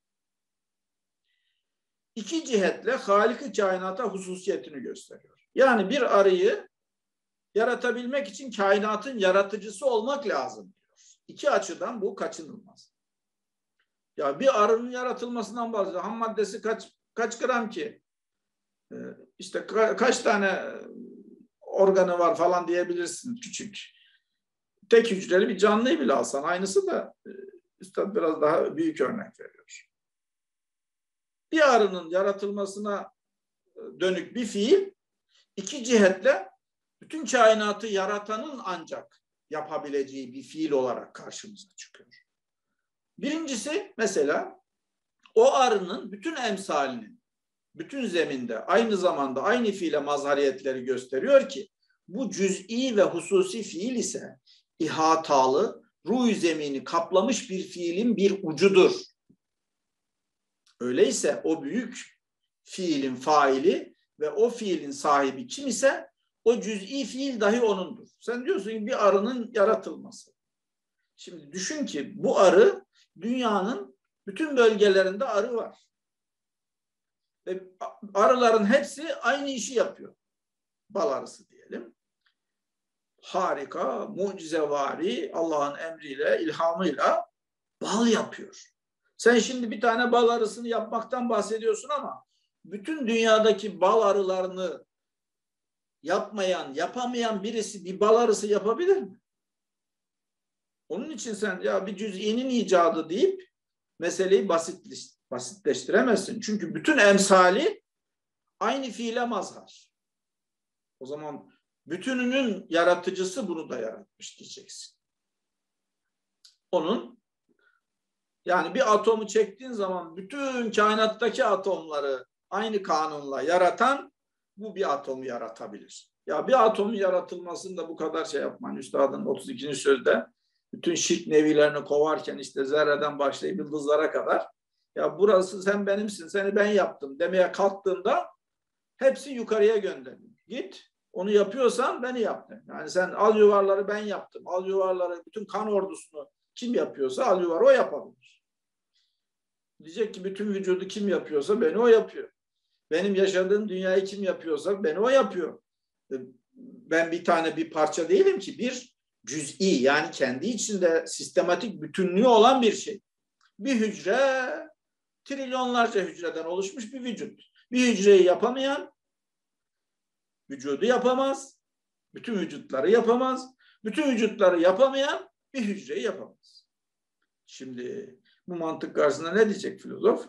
İki cihetle Halık-ı kainata hususiyetini gösteriyor. Yani bir arıyı yaratabilmek için kainatın yaratıcısı olmak lazım diyor. İki açıdan bu kaçınılmaz. Ya bir arının yaratılmasından bahsediyor. Ham maddesi kaç kaç gram ki? Ee, işte ka- kaç tane organı var falan diyebilirsin, küçük. Tek hücreli bir canlıyı bile alsan aynısı da e, üstad biraz daha büyük örnek veriyor. Bir arının yaratılmasına dönük bir fiil iki cihetle bütün kainatı yaratanın ancak yapabileceği bir fiil olarak karşımıza çıkıyor. Birincisi mesela o arının bütün emsalinin bütün zeminde aynı zamanda aynı fiile mazhariyetleri gösteriyor ki bu cüz'i ve hususi fiil ise ihatalı, ruh zemini kaplamış bir fiilin bir ucudur. Öyleyse o büyük fiilin faili ve o fiilin sahibi kim ise o cüz'i fiil dahi onundur. Sen diyorsun ki bir arının yaratılması. Şimdi düşün ki bu arı dünyanın bütün bölgelerinde arı var. Ve arıların hepsi aynı işi yapıyor. Bal arısı diyelim. Harika, mucizevari, Allah'ın emriyle, ilhamıyla bal yapıyor. Sen şimdi bir tane bal arısını yapmaktan bahsediyorsun ama bütün dünyadaki bal arılarını yapmayan, yapamayan birisi bir bal arısı yapabilir mi? Onun için sen ya bir cüz'inin icadı deyip meseleyi basitleş, basitleştiremezsin. Çünkü bütün emsali aynı fiile mazhar. O zaman bütününün yaratıcısı bunu da yaratmış diyeceksin. Onun yani bir atomu çektiğin zaman bütün kainattaki atomları aynı kanunla yaratan bu bir atomu yaratabilir. Ya bir atomun yaratılmasında bu kadar şey yapman. Üstadın otuz ikinci sözde bütün şirk nevilerini kovarken işte zerreden başlayıp yıldızlara kadar ya burası sen benimsin, seni ben yaptım demeye kalktığında hepsi yukarıya gönderiyor. Git onu yapıyorsan beni yaptın. Yani sen al yuvarları ben yaptım. Al yuvarları bütün kan ordusunu kim yapıyorsa al yuvarı o yapabilir. Diyecek ki bütün vücudu kim yapıyorsa beni o yapıyor. Benim yaşadığım dünyayı kim yapıyorsa beni o yapıyor. Ben bir tane bir parça değilim ki, bir cüz'i yani kendi içinde sistematik bütünlüğü olan bir şey. Bir hücre trilyonlarca hücreden oluşmuş bir vücut. Bir hücreyi yapamayan vücudu yapamaz. Bütün vücutları yapamaz. Bütün vücutları yapamayan bir hücreyi yapamaz. Şimdi bu mantık karşısında ne diyecek filozof?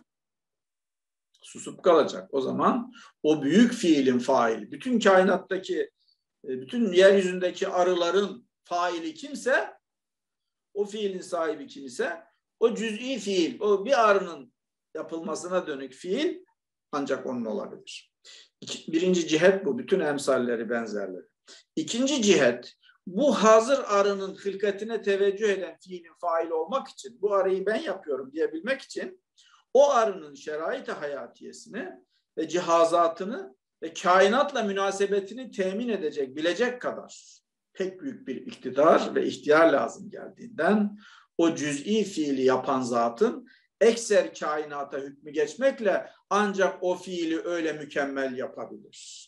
Susup kalacak. O zaman o büyük fiilin faili, bütün kainattaki, bütün yeryüzündeki arıların faili kimse, o fiilin sahibi kimse, o cüz'i fiil, o bir arının yapılmasına dönük fiil ancak onun olabilir. Birinci cihet bu. Bütün emsalleri, benzerleri. İkinci cihet, bu hazır arının hılkatine teveccüh eden fiilin faili olmak için, bu arıyı ben yapıyorum diyebilmek için o arının şerait-i hayatiyesini ve cihazatını ve kainatla münasebetini temin edecek, bilecek kadar pek büyük bir iktidar ve ihtiyar lazım geldiğinden o cüz'i fiili yapan zatın ekser kainata hükmü geçmekle ancak o fiili öyle mükemmel yapabilir.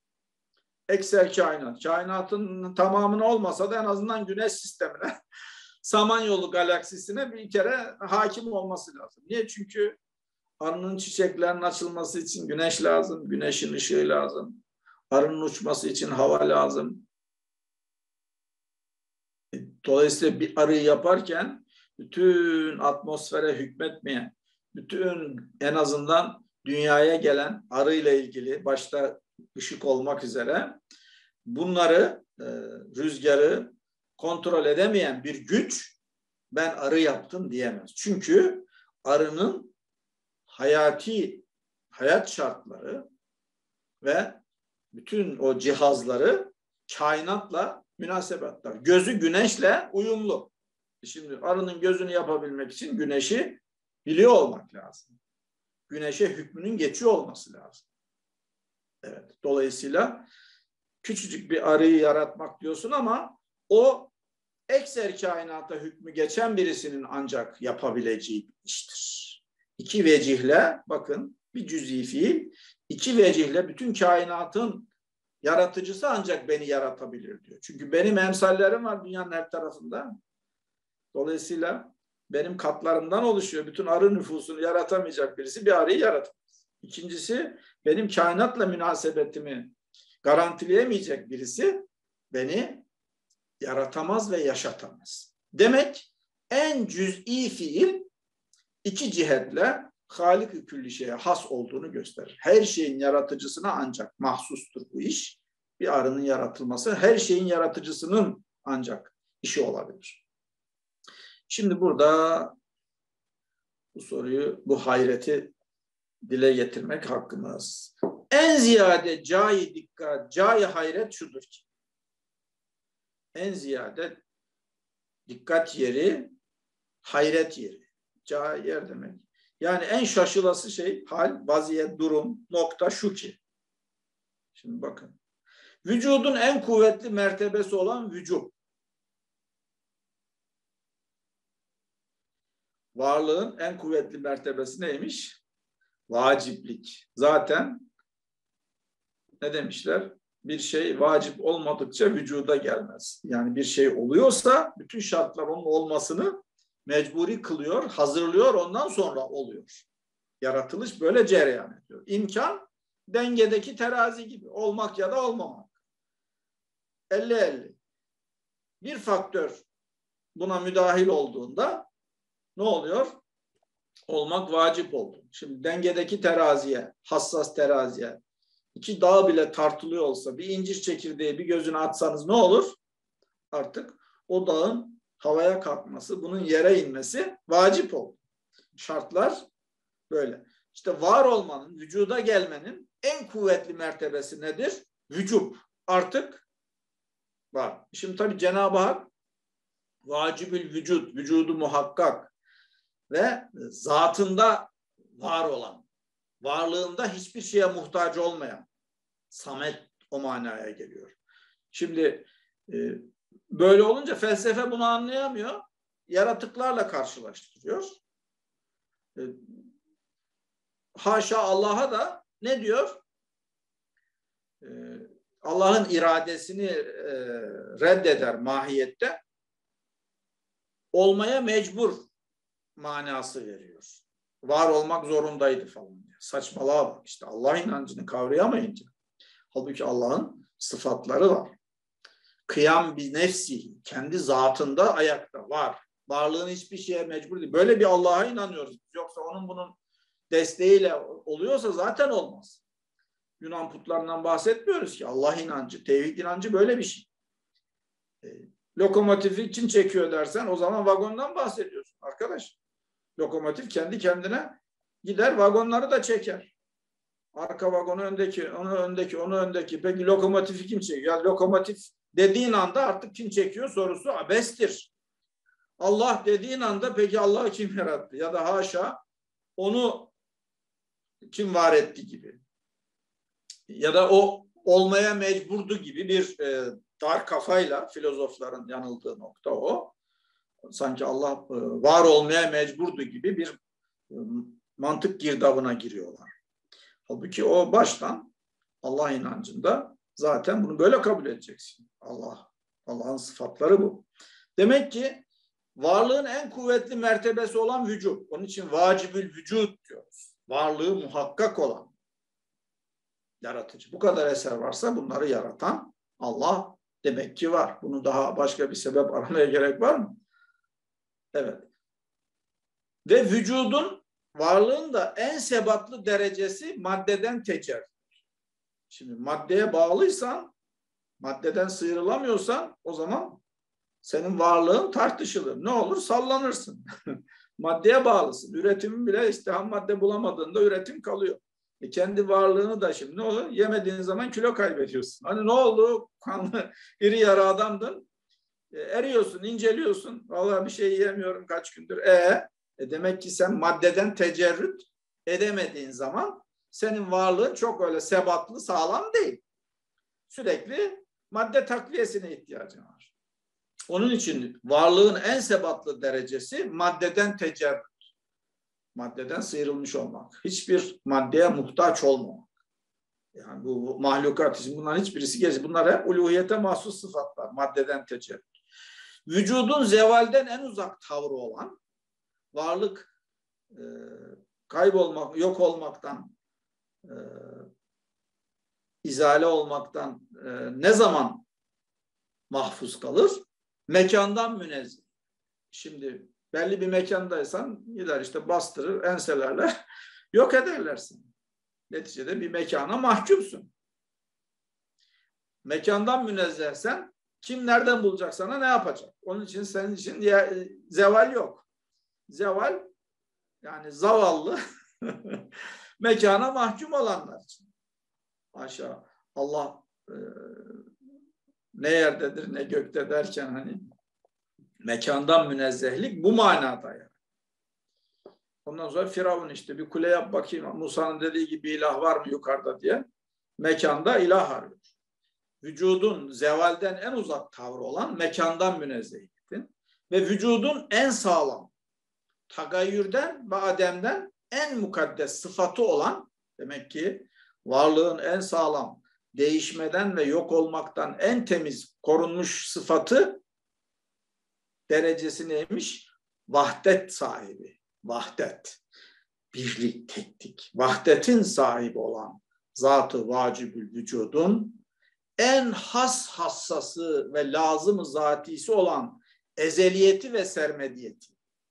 Ekser kainat, kainatın tamamını olmasa da en azından güneş sistemine, Samanyolu galaksisine bir kere hakim olması lazım. Niye? Çünkü arının çiçeklerin açılması için güneş lazım, güneşin ışığı lazım. Arının uçması için hava lazım. Dolayısıyla bir arıyı yaparken bütün atmosfere hükmetmeyen, bütün en azından dünyaya gelen arıyla ilgili başta ışık olmak üzere bunları, rüzgarı kontrol edemeyen bir güç ben arı yaptım diyemez. Çünkü arının hayati hayat şartları ve bütün o cihazları kainatla münasebetler. Gözü güneşle uyumlu. Şimdi arının gözünü yapabilmek için güneşi biliyor olmak lazım. Güneşe hükmünün geçiyor olması lazım. Evet. Dolayısıyla küçücük bir arıyı yaratmak diyorsun ama o ekser kainata hükmü geçen birisinin ancak yapabileceği bir iştir. İki vecihle, bakın bir cüz'i fiil, iki vecihle bütün kainatın yaratıcısı ancak beni yaratabilir diyor. Çünkü benim emsallerim var dünyanın her tarafında. Dolayısıyla benim katlarımdan oluşuyor. Bütün arı nüfusunu yaratamayacak birisi bir arıyı yaratamaz. İkincisi, benim kainatla münasebetimi garantileyemeyecek birisi beni yaratamaz ve yaşatamaz. Demek en cüz'i fiil iki cihetle Halik-i külli şeye has olduğunu gösterir. Her şeyin yaratıcısına ancak mahsustur bu iş. Bir arının yaratılması her şeyin yaratıcısının ancak işi olabilir. Şimdi burada bu soruyu, bu hayreti dile getirmek hakkımız. En ziyade cai dikkat, cai hayret şudur ki, en ziyade dikkat yeri, hayret yeri. Cai yer demek. Yani en şaşılası şey, hal, vaziyet, durum, nokta şu ki. Şimdi bakın. Vücudun en kuvvetli mertebesi olan vücut. Varlığın en kuvvetli mertebesi neymiş? Vaciplik. Zaten ne demişler? Bir şey vacip olmadıkça vücuda gelmez. Yani bir şey oluyorsa bütün şartlar onun olmasını mecburi kılıyor, hazırlıyor, ondan sonra oluyor. Yaratılış böyle cereyan ediyor. İmkan dengedeki terazi gibi. Olmak ya da olmamak. elli elli. Bir faktör buna müdahil olduğunda ne oluyor? Olmak vacip oldu. Şimdi dengedeki teraziye, hassas teraziye iki dağ bile tartılıyor olsa bir incir çekirdeği bir gözüne atsanız ne olur? Artık o dağın havaya kalkması, bunun yere inmesi vacip oldu. Şartlar böyle. İşte var olmanın, vücuda gelmenin en kuvvetli mertebesi nedir? Vücut. Artık var. Şimdi tabii Cenab-ı Hak vacibül vücut, vücudu muhakkak ve zatında var olan, varlığında hiçbir şeye muhtaç olmayan samet o manaya geliyor. Şimdi e, böyle olunca felsefe bunu anlayamıyor. Yaratıklarla karşılaştırıyor. E, haşa Allah'a da ne diyor? E, Allah'ın iradesini e, reddeder mahiyette. Olmaya mecbur manası veriyor. Var olmak zorundaydı falan diyor. Saçmalığa bak işte. Allah inancını kavrayamayınca. Halbuki Allah'ın sıfatları var. Kıyam bi nefsihi, kendi zatında ayakta var. Varlığın hiçbir şeye mecbur değil. Böyle bir Allah'a inanıyoruz. Yoksa onun bunun desteğiyle oluyorsa zaten olmaz. Yunan putlarından bahsetmiyoruz ki. Allah inancı, tevhid inancı böyle bir şey. E, lokomotifi kim çekiyor dersen o zaman vagondan bahsediyorsun arkadaş. Lokomotif kendi kendine gider vagonları da çeker. Arka vagonu öndeki, onu öndeki, onu öndeki. Peki lokomotifi kim çekiyor? Yani lokomotif dediğin anda artık kim çekiyor sorusu abestir. Allah dediğin anda peki Allah'ı kim yarattı? Ya da haşa onu kim var etti gibi. Ya da o olmaya mecburdu gibi bir e, dar kafayla filozofların yanıldığı nokta o. Sanki Allah e, var olmaya mecburdu gibi bir e, mantık girdabına giriyorlar. Halbuki o baştan Allah inancında zaten bunu böyle kabul edeceksin. Allah, Allah'ın sıfatları bu. Demek ki varlığın en kuvvetli mertebesi olan vücut. Onun için vacibül vücut diyoruz. Varlığı muhakkak olan yaratıcı. Bu kadar eser varsa bunları yaratan Allah demek ki var. Bunu daha başka bir sebep aramaya gerek var mı? Evet. Ve vücudun, varlığın da en sebatlı derecesi maddeden tecer. Şimdi maddeye bağlıysan, maddeden sıyrılamıyorsan o zaman senin varlığın tartışılır. Ne olur? Sallanırsın. Maddeye bağlısın. Üretimin bile işte ham madde bulamadığında üretim kalıyor. E kendi varlığını da şimdi ne olur? Yemediğin zaman kilo kaybediyorsun. Hani ne oldu? Kanlı, iri yarı adamdın. E, eriyorsun, inceliyorsun. Vallahi bir şey yiyemiyorum kaç gündür. E, e demek ki sen maddeden tecerrüt edemediğin zaman senin varlığın çok öyle sebatlı, sağlam değil. Sürekli madde takviyesine ihtiyacın var. Onun için varlığın en sebatlı derecesi maddeden tecerrüt. Maddeden sıyrılmış olmak. Hiçbir maddeye muhtaç olmamak. Yani bu, bu mahlukat için bunların hiçbirisi geçiyor. Bunlar hep uluhiyete mahsus sıfatlar. Maddeden tecerrüt. Vücudun zevalden en uzak tavrı olan, varlık e, kaybolmak, yok olmaktan, e, izale olmaktan e, ne zaman mahfuz kalır? Mekandan münezzeh. Şimdi belli bir mekandaysan gider işte bastırır, enselerler, yok ederler seni. Neticede bir mekana mahkumsun. Mekandan münezzehsen kim nereden bulacak sana, ne yapacak? Onun için senin için zeval yok. Zeval yani zavallı mekana mahkum olanlar için. Aşağı Allah e, ne yerdedir ne gökte derken hani mekandan münezzehlik bu manada yani. Ondan sonra Firavun işte bir kule yap bakayım, Musa'nın dediği gibi ilah var mı yukarıda diye. Mekanda ilah arıyor. Vücudun zevalden en uzak tavrı olan mekandan münezzehliktir. Ve vücudun en sağlam, tagayyürden ve ademden en mukaddes sıfatı olan, demek ki varlığın en sağlam, değişmeden ve yok olmaktan en temiz korunmuş sıfatı derecesi neymiş? Vahdet sahibi. Vahdet. Birlik, teklik. Vahdetin sahibi olan zat-ı vacibül vücudun en has hassası ve lazım-ı zatisi olan ezeliyeti ve sermediyeti.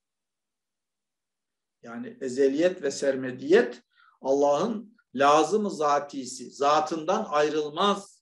Yani ezeliyet ve sermediyet Allah'ın lazım-ı zatisi, zatından ayrılmaz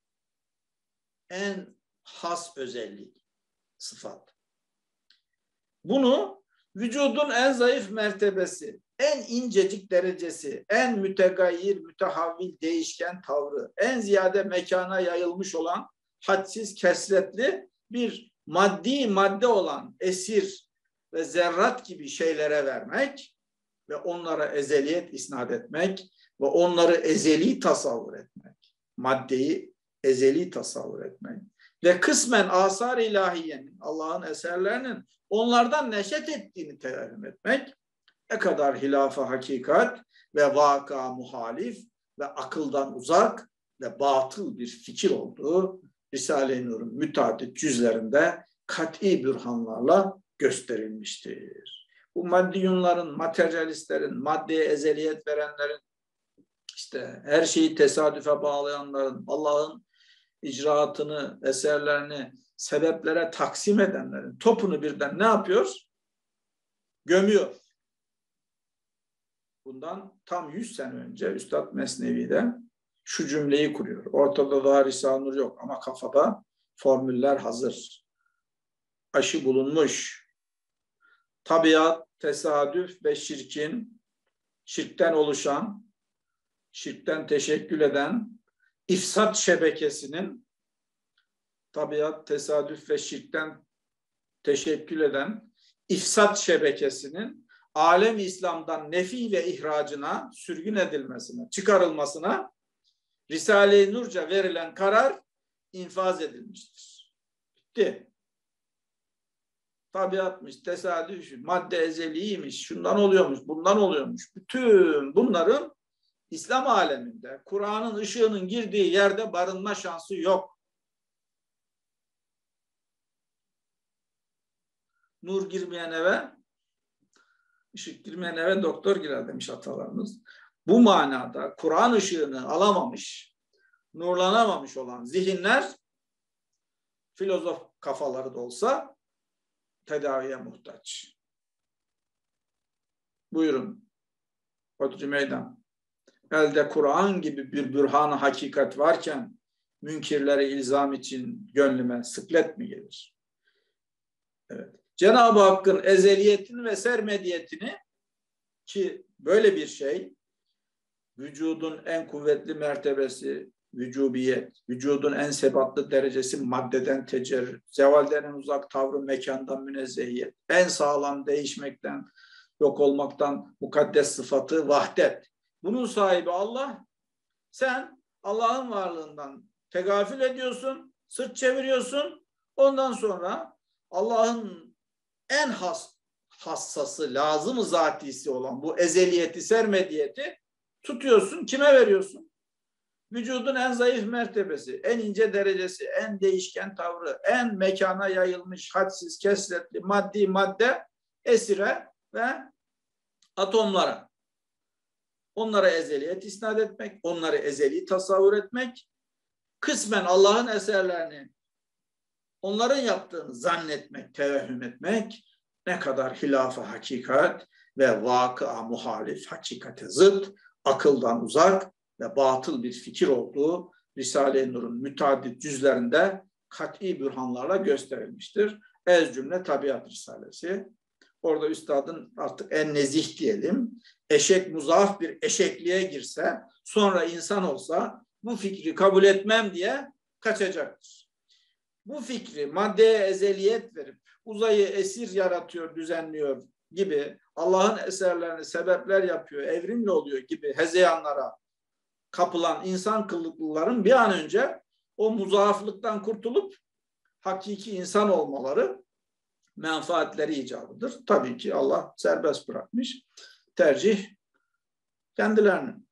en has özellik, sıfat. Bunu vücudun en zayıf mertebesi, en incecik derecesi, en mütegayyir, mütehavvil, değişken tavrı, en ziyade mekana yayılmış olan hadsiz, kesretli bir maddi madde olan esir ve zerrat gibi şeylere vermek ve onlara ezeliyet isnat etmek ve onları ezeli tasavvur etmek, maddeyi ezeli tasavvur etmek ve kısmen asar ilahiyenin, Allah'ın eserlerinin onlardan neşet ettiğini tevehüm etmek, ne kadar hilafa hakikat ve vaka muhalif ve akıldan uzak ve batıl bir fikir olduğu Risale-i Nur'un müteaddit cüzlerinde kat'i bürhanlarla gösterilmiştir. Bu maddiyunların, materyalistlerin, maddeye ezeliyet verenlerin, işte her şeyi tesadüfe bağlayanların, Allah'ın icraatını, eserlerini sebeplere taksim edenlerin topunu birden ne yapıyor? Gömüyor. Bundan tam yüz sene önce Üstad Mesnevi'de şu cümleyi kuruyor. Ortada daha Risale-i Nur yok ama kafada formüller hazır. Aşı bulunmuş. Tabiat, tesadüf ve şirkin, şirkten oluşan, şirkten teşekkül eden ifsat şebekesinin, tabiat, tesadüf ve şirkten teşekkül eden ifsat şebekesinin alem İslam'dan nefi ve ihracına, sürgün edilmesine, çıkarılmasına Risale-i Nur'ca verilen karar infaz edilmiştir. Bitti. Tabiatmış, tesadüf, madde ezeliymiş, şundan oluyormuş, bundan oluyormuş. Bütün bunların İslam aleminde Kur'an'ın ışığının girdiği yerde barınma şansı yok. Nur girmeyen eve, ışık girmeyen eve doktor girer demiş atalarımız. Bu manada Kur'an ışığını alamamış, nurlanamamış olan zihinler, filozof kafaları da olsa tedaviye muhtaç. Buyurun. Hodri meydan. Elde Kur'an gibi bir bürhan-ı hakikat varken münkirleri ilzam için gönlüme sıklet mi gelir? Evet. Cenab-ı Hakk'ın ezeliyetini ve sermediyetini, ki böyle bir şey vücudun en kuvvetli mertebesi vücubiyet, vücudun en sebatlı derecesi maddeden tecerrüt, zevalden en uzak tavrı mekandan münezzehiyet, en sağlam değişmekten, yok olmaktan mukaddes sıfatı vahdet. Bunun sahibi Allah. Sen Allah'ın varlığından tegafül ediyorsun, sırt çeviriyorsun. Ondan sonra Allah'ın en has, hassası, lazım-ı zatisi olan bu ezeliyeti, sermediyeti tutuyorsun. Kime veriyorsun? Vücudun en zayıf mertebesi, en ince derecesi, en değişken tavrı, en mekana yayılmış, hadsiz, kesretli, maddi madde, esire ve atomlara. Onlara ezeliyet isnat etmek, onları ezeli tasavvur etmek, kısmen Allah'ın eserlerini onların yaptığını zannetmek, tevehhüm etmek ne kadar hilaf-ı hakikat ve vakıa muhalif, hakikate zıt, akıldan uzak ve batıl bir fikir olduğu Risale-i Nur'un müteaddit cüzlerinde kat'i bürhanlarla gösterilmiştir. Ez cümle Tabiat Risalesi. Orada üstadın artık en nezih diyelim, eşek muzaf bir eşekliğe girse, sonra insan olsa bu fikri kabul etmem diye kaçacaktır. Bu fikri maddeye ezeliyet verip uzayı esir yaratıyor, düzenliyor gibi, Allah'ın eserlerini sebepler yapıyor, evrimle oluyor gibi hezeyanlara kapılan insan kıllıklıların bir an önce o muzaaflıktan kurtulup hakiki insan olmaları menfaatleri icabıdır. Tabii ki Allah serbest bırakmış. Tercih kendilerinin.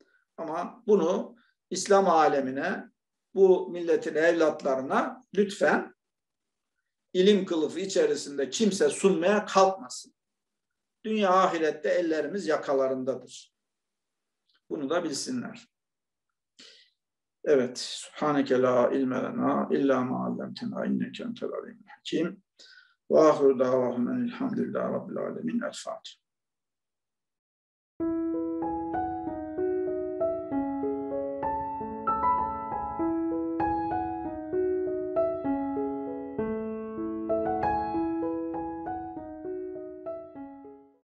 Ama bunu İslam alemine, bu milletin evlatlarına lütfen ilim kılıfı içerisinde kimse sunmaya kalkmasın. Dünya ahirette ellerimiz yakalarındadır. Bunu da bilsinler. Evet. Subhaneke la ilme lena illa ma allamtena inneke entel alimul hakim. Ve ahiru davahum enilhamdülillahi rabbil alemin. El Fatiha.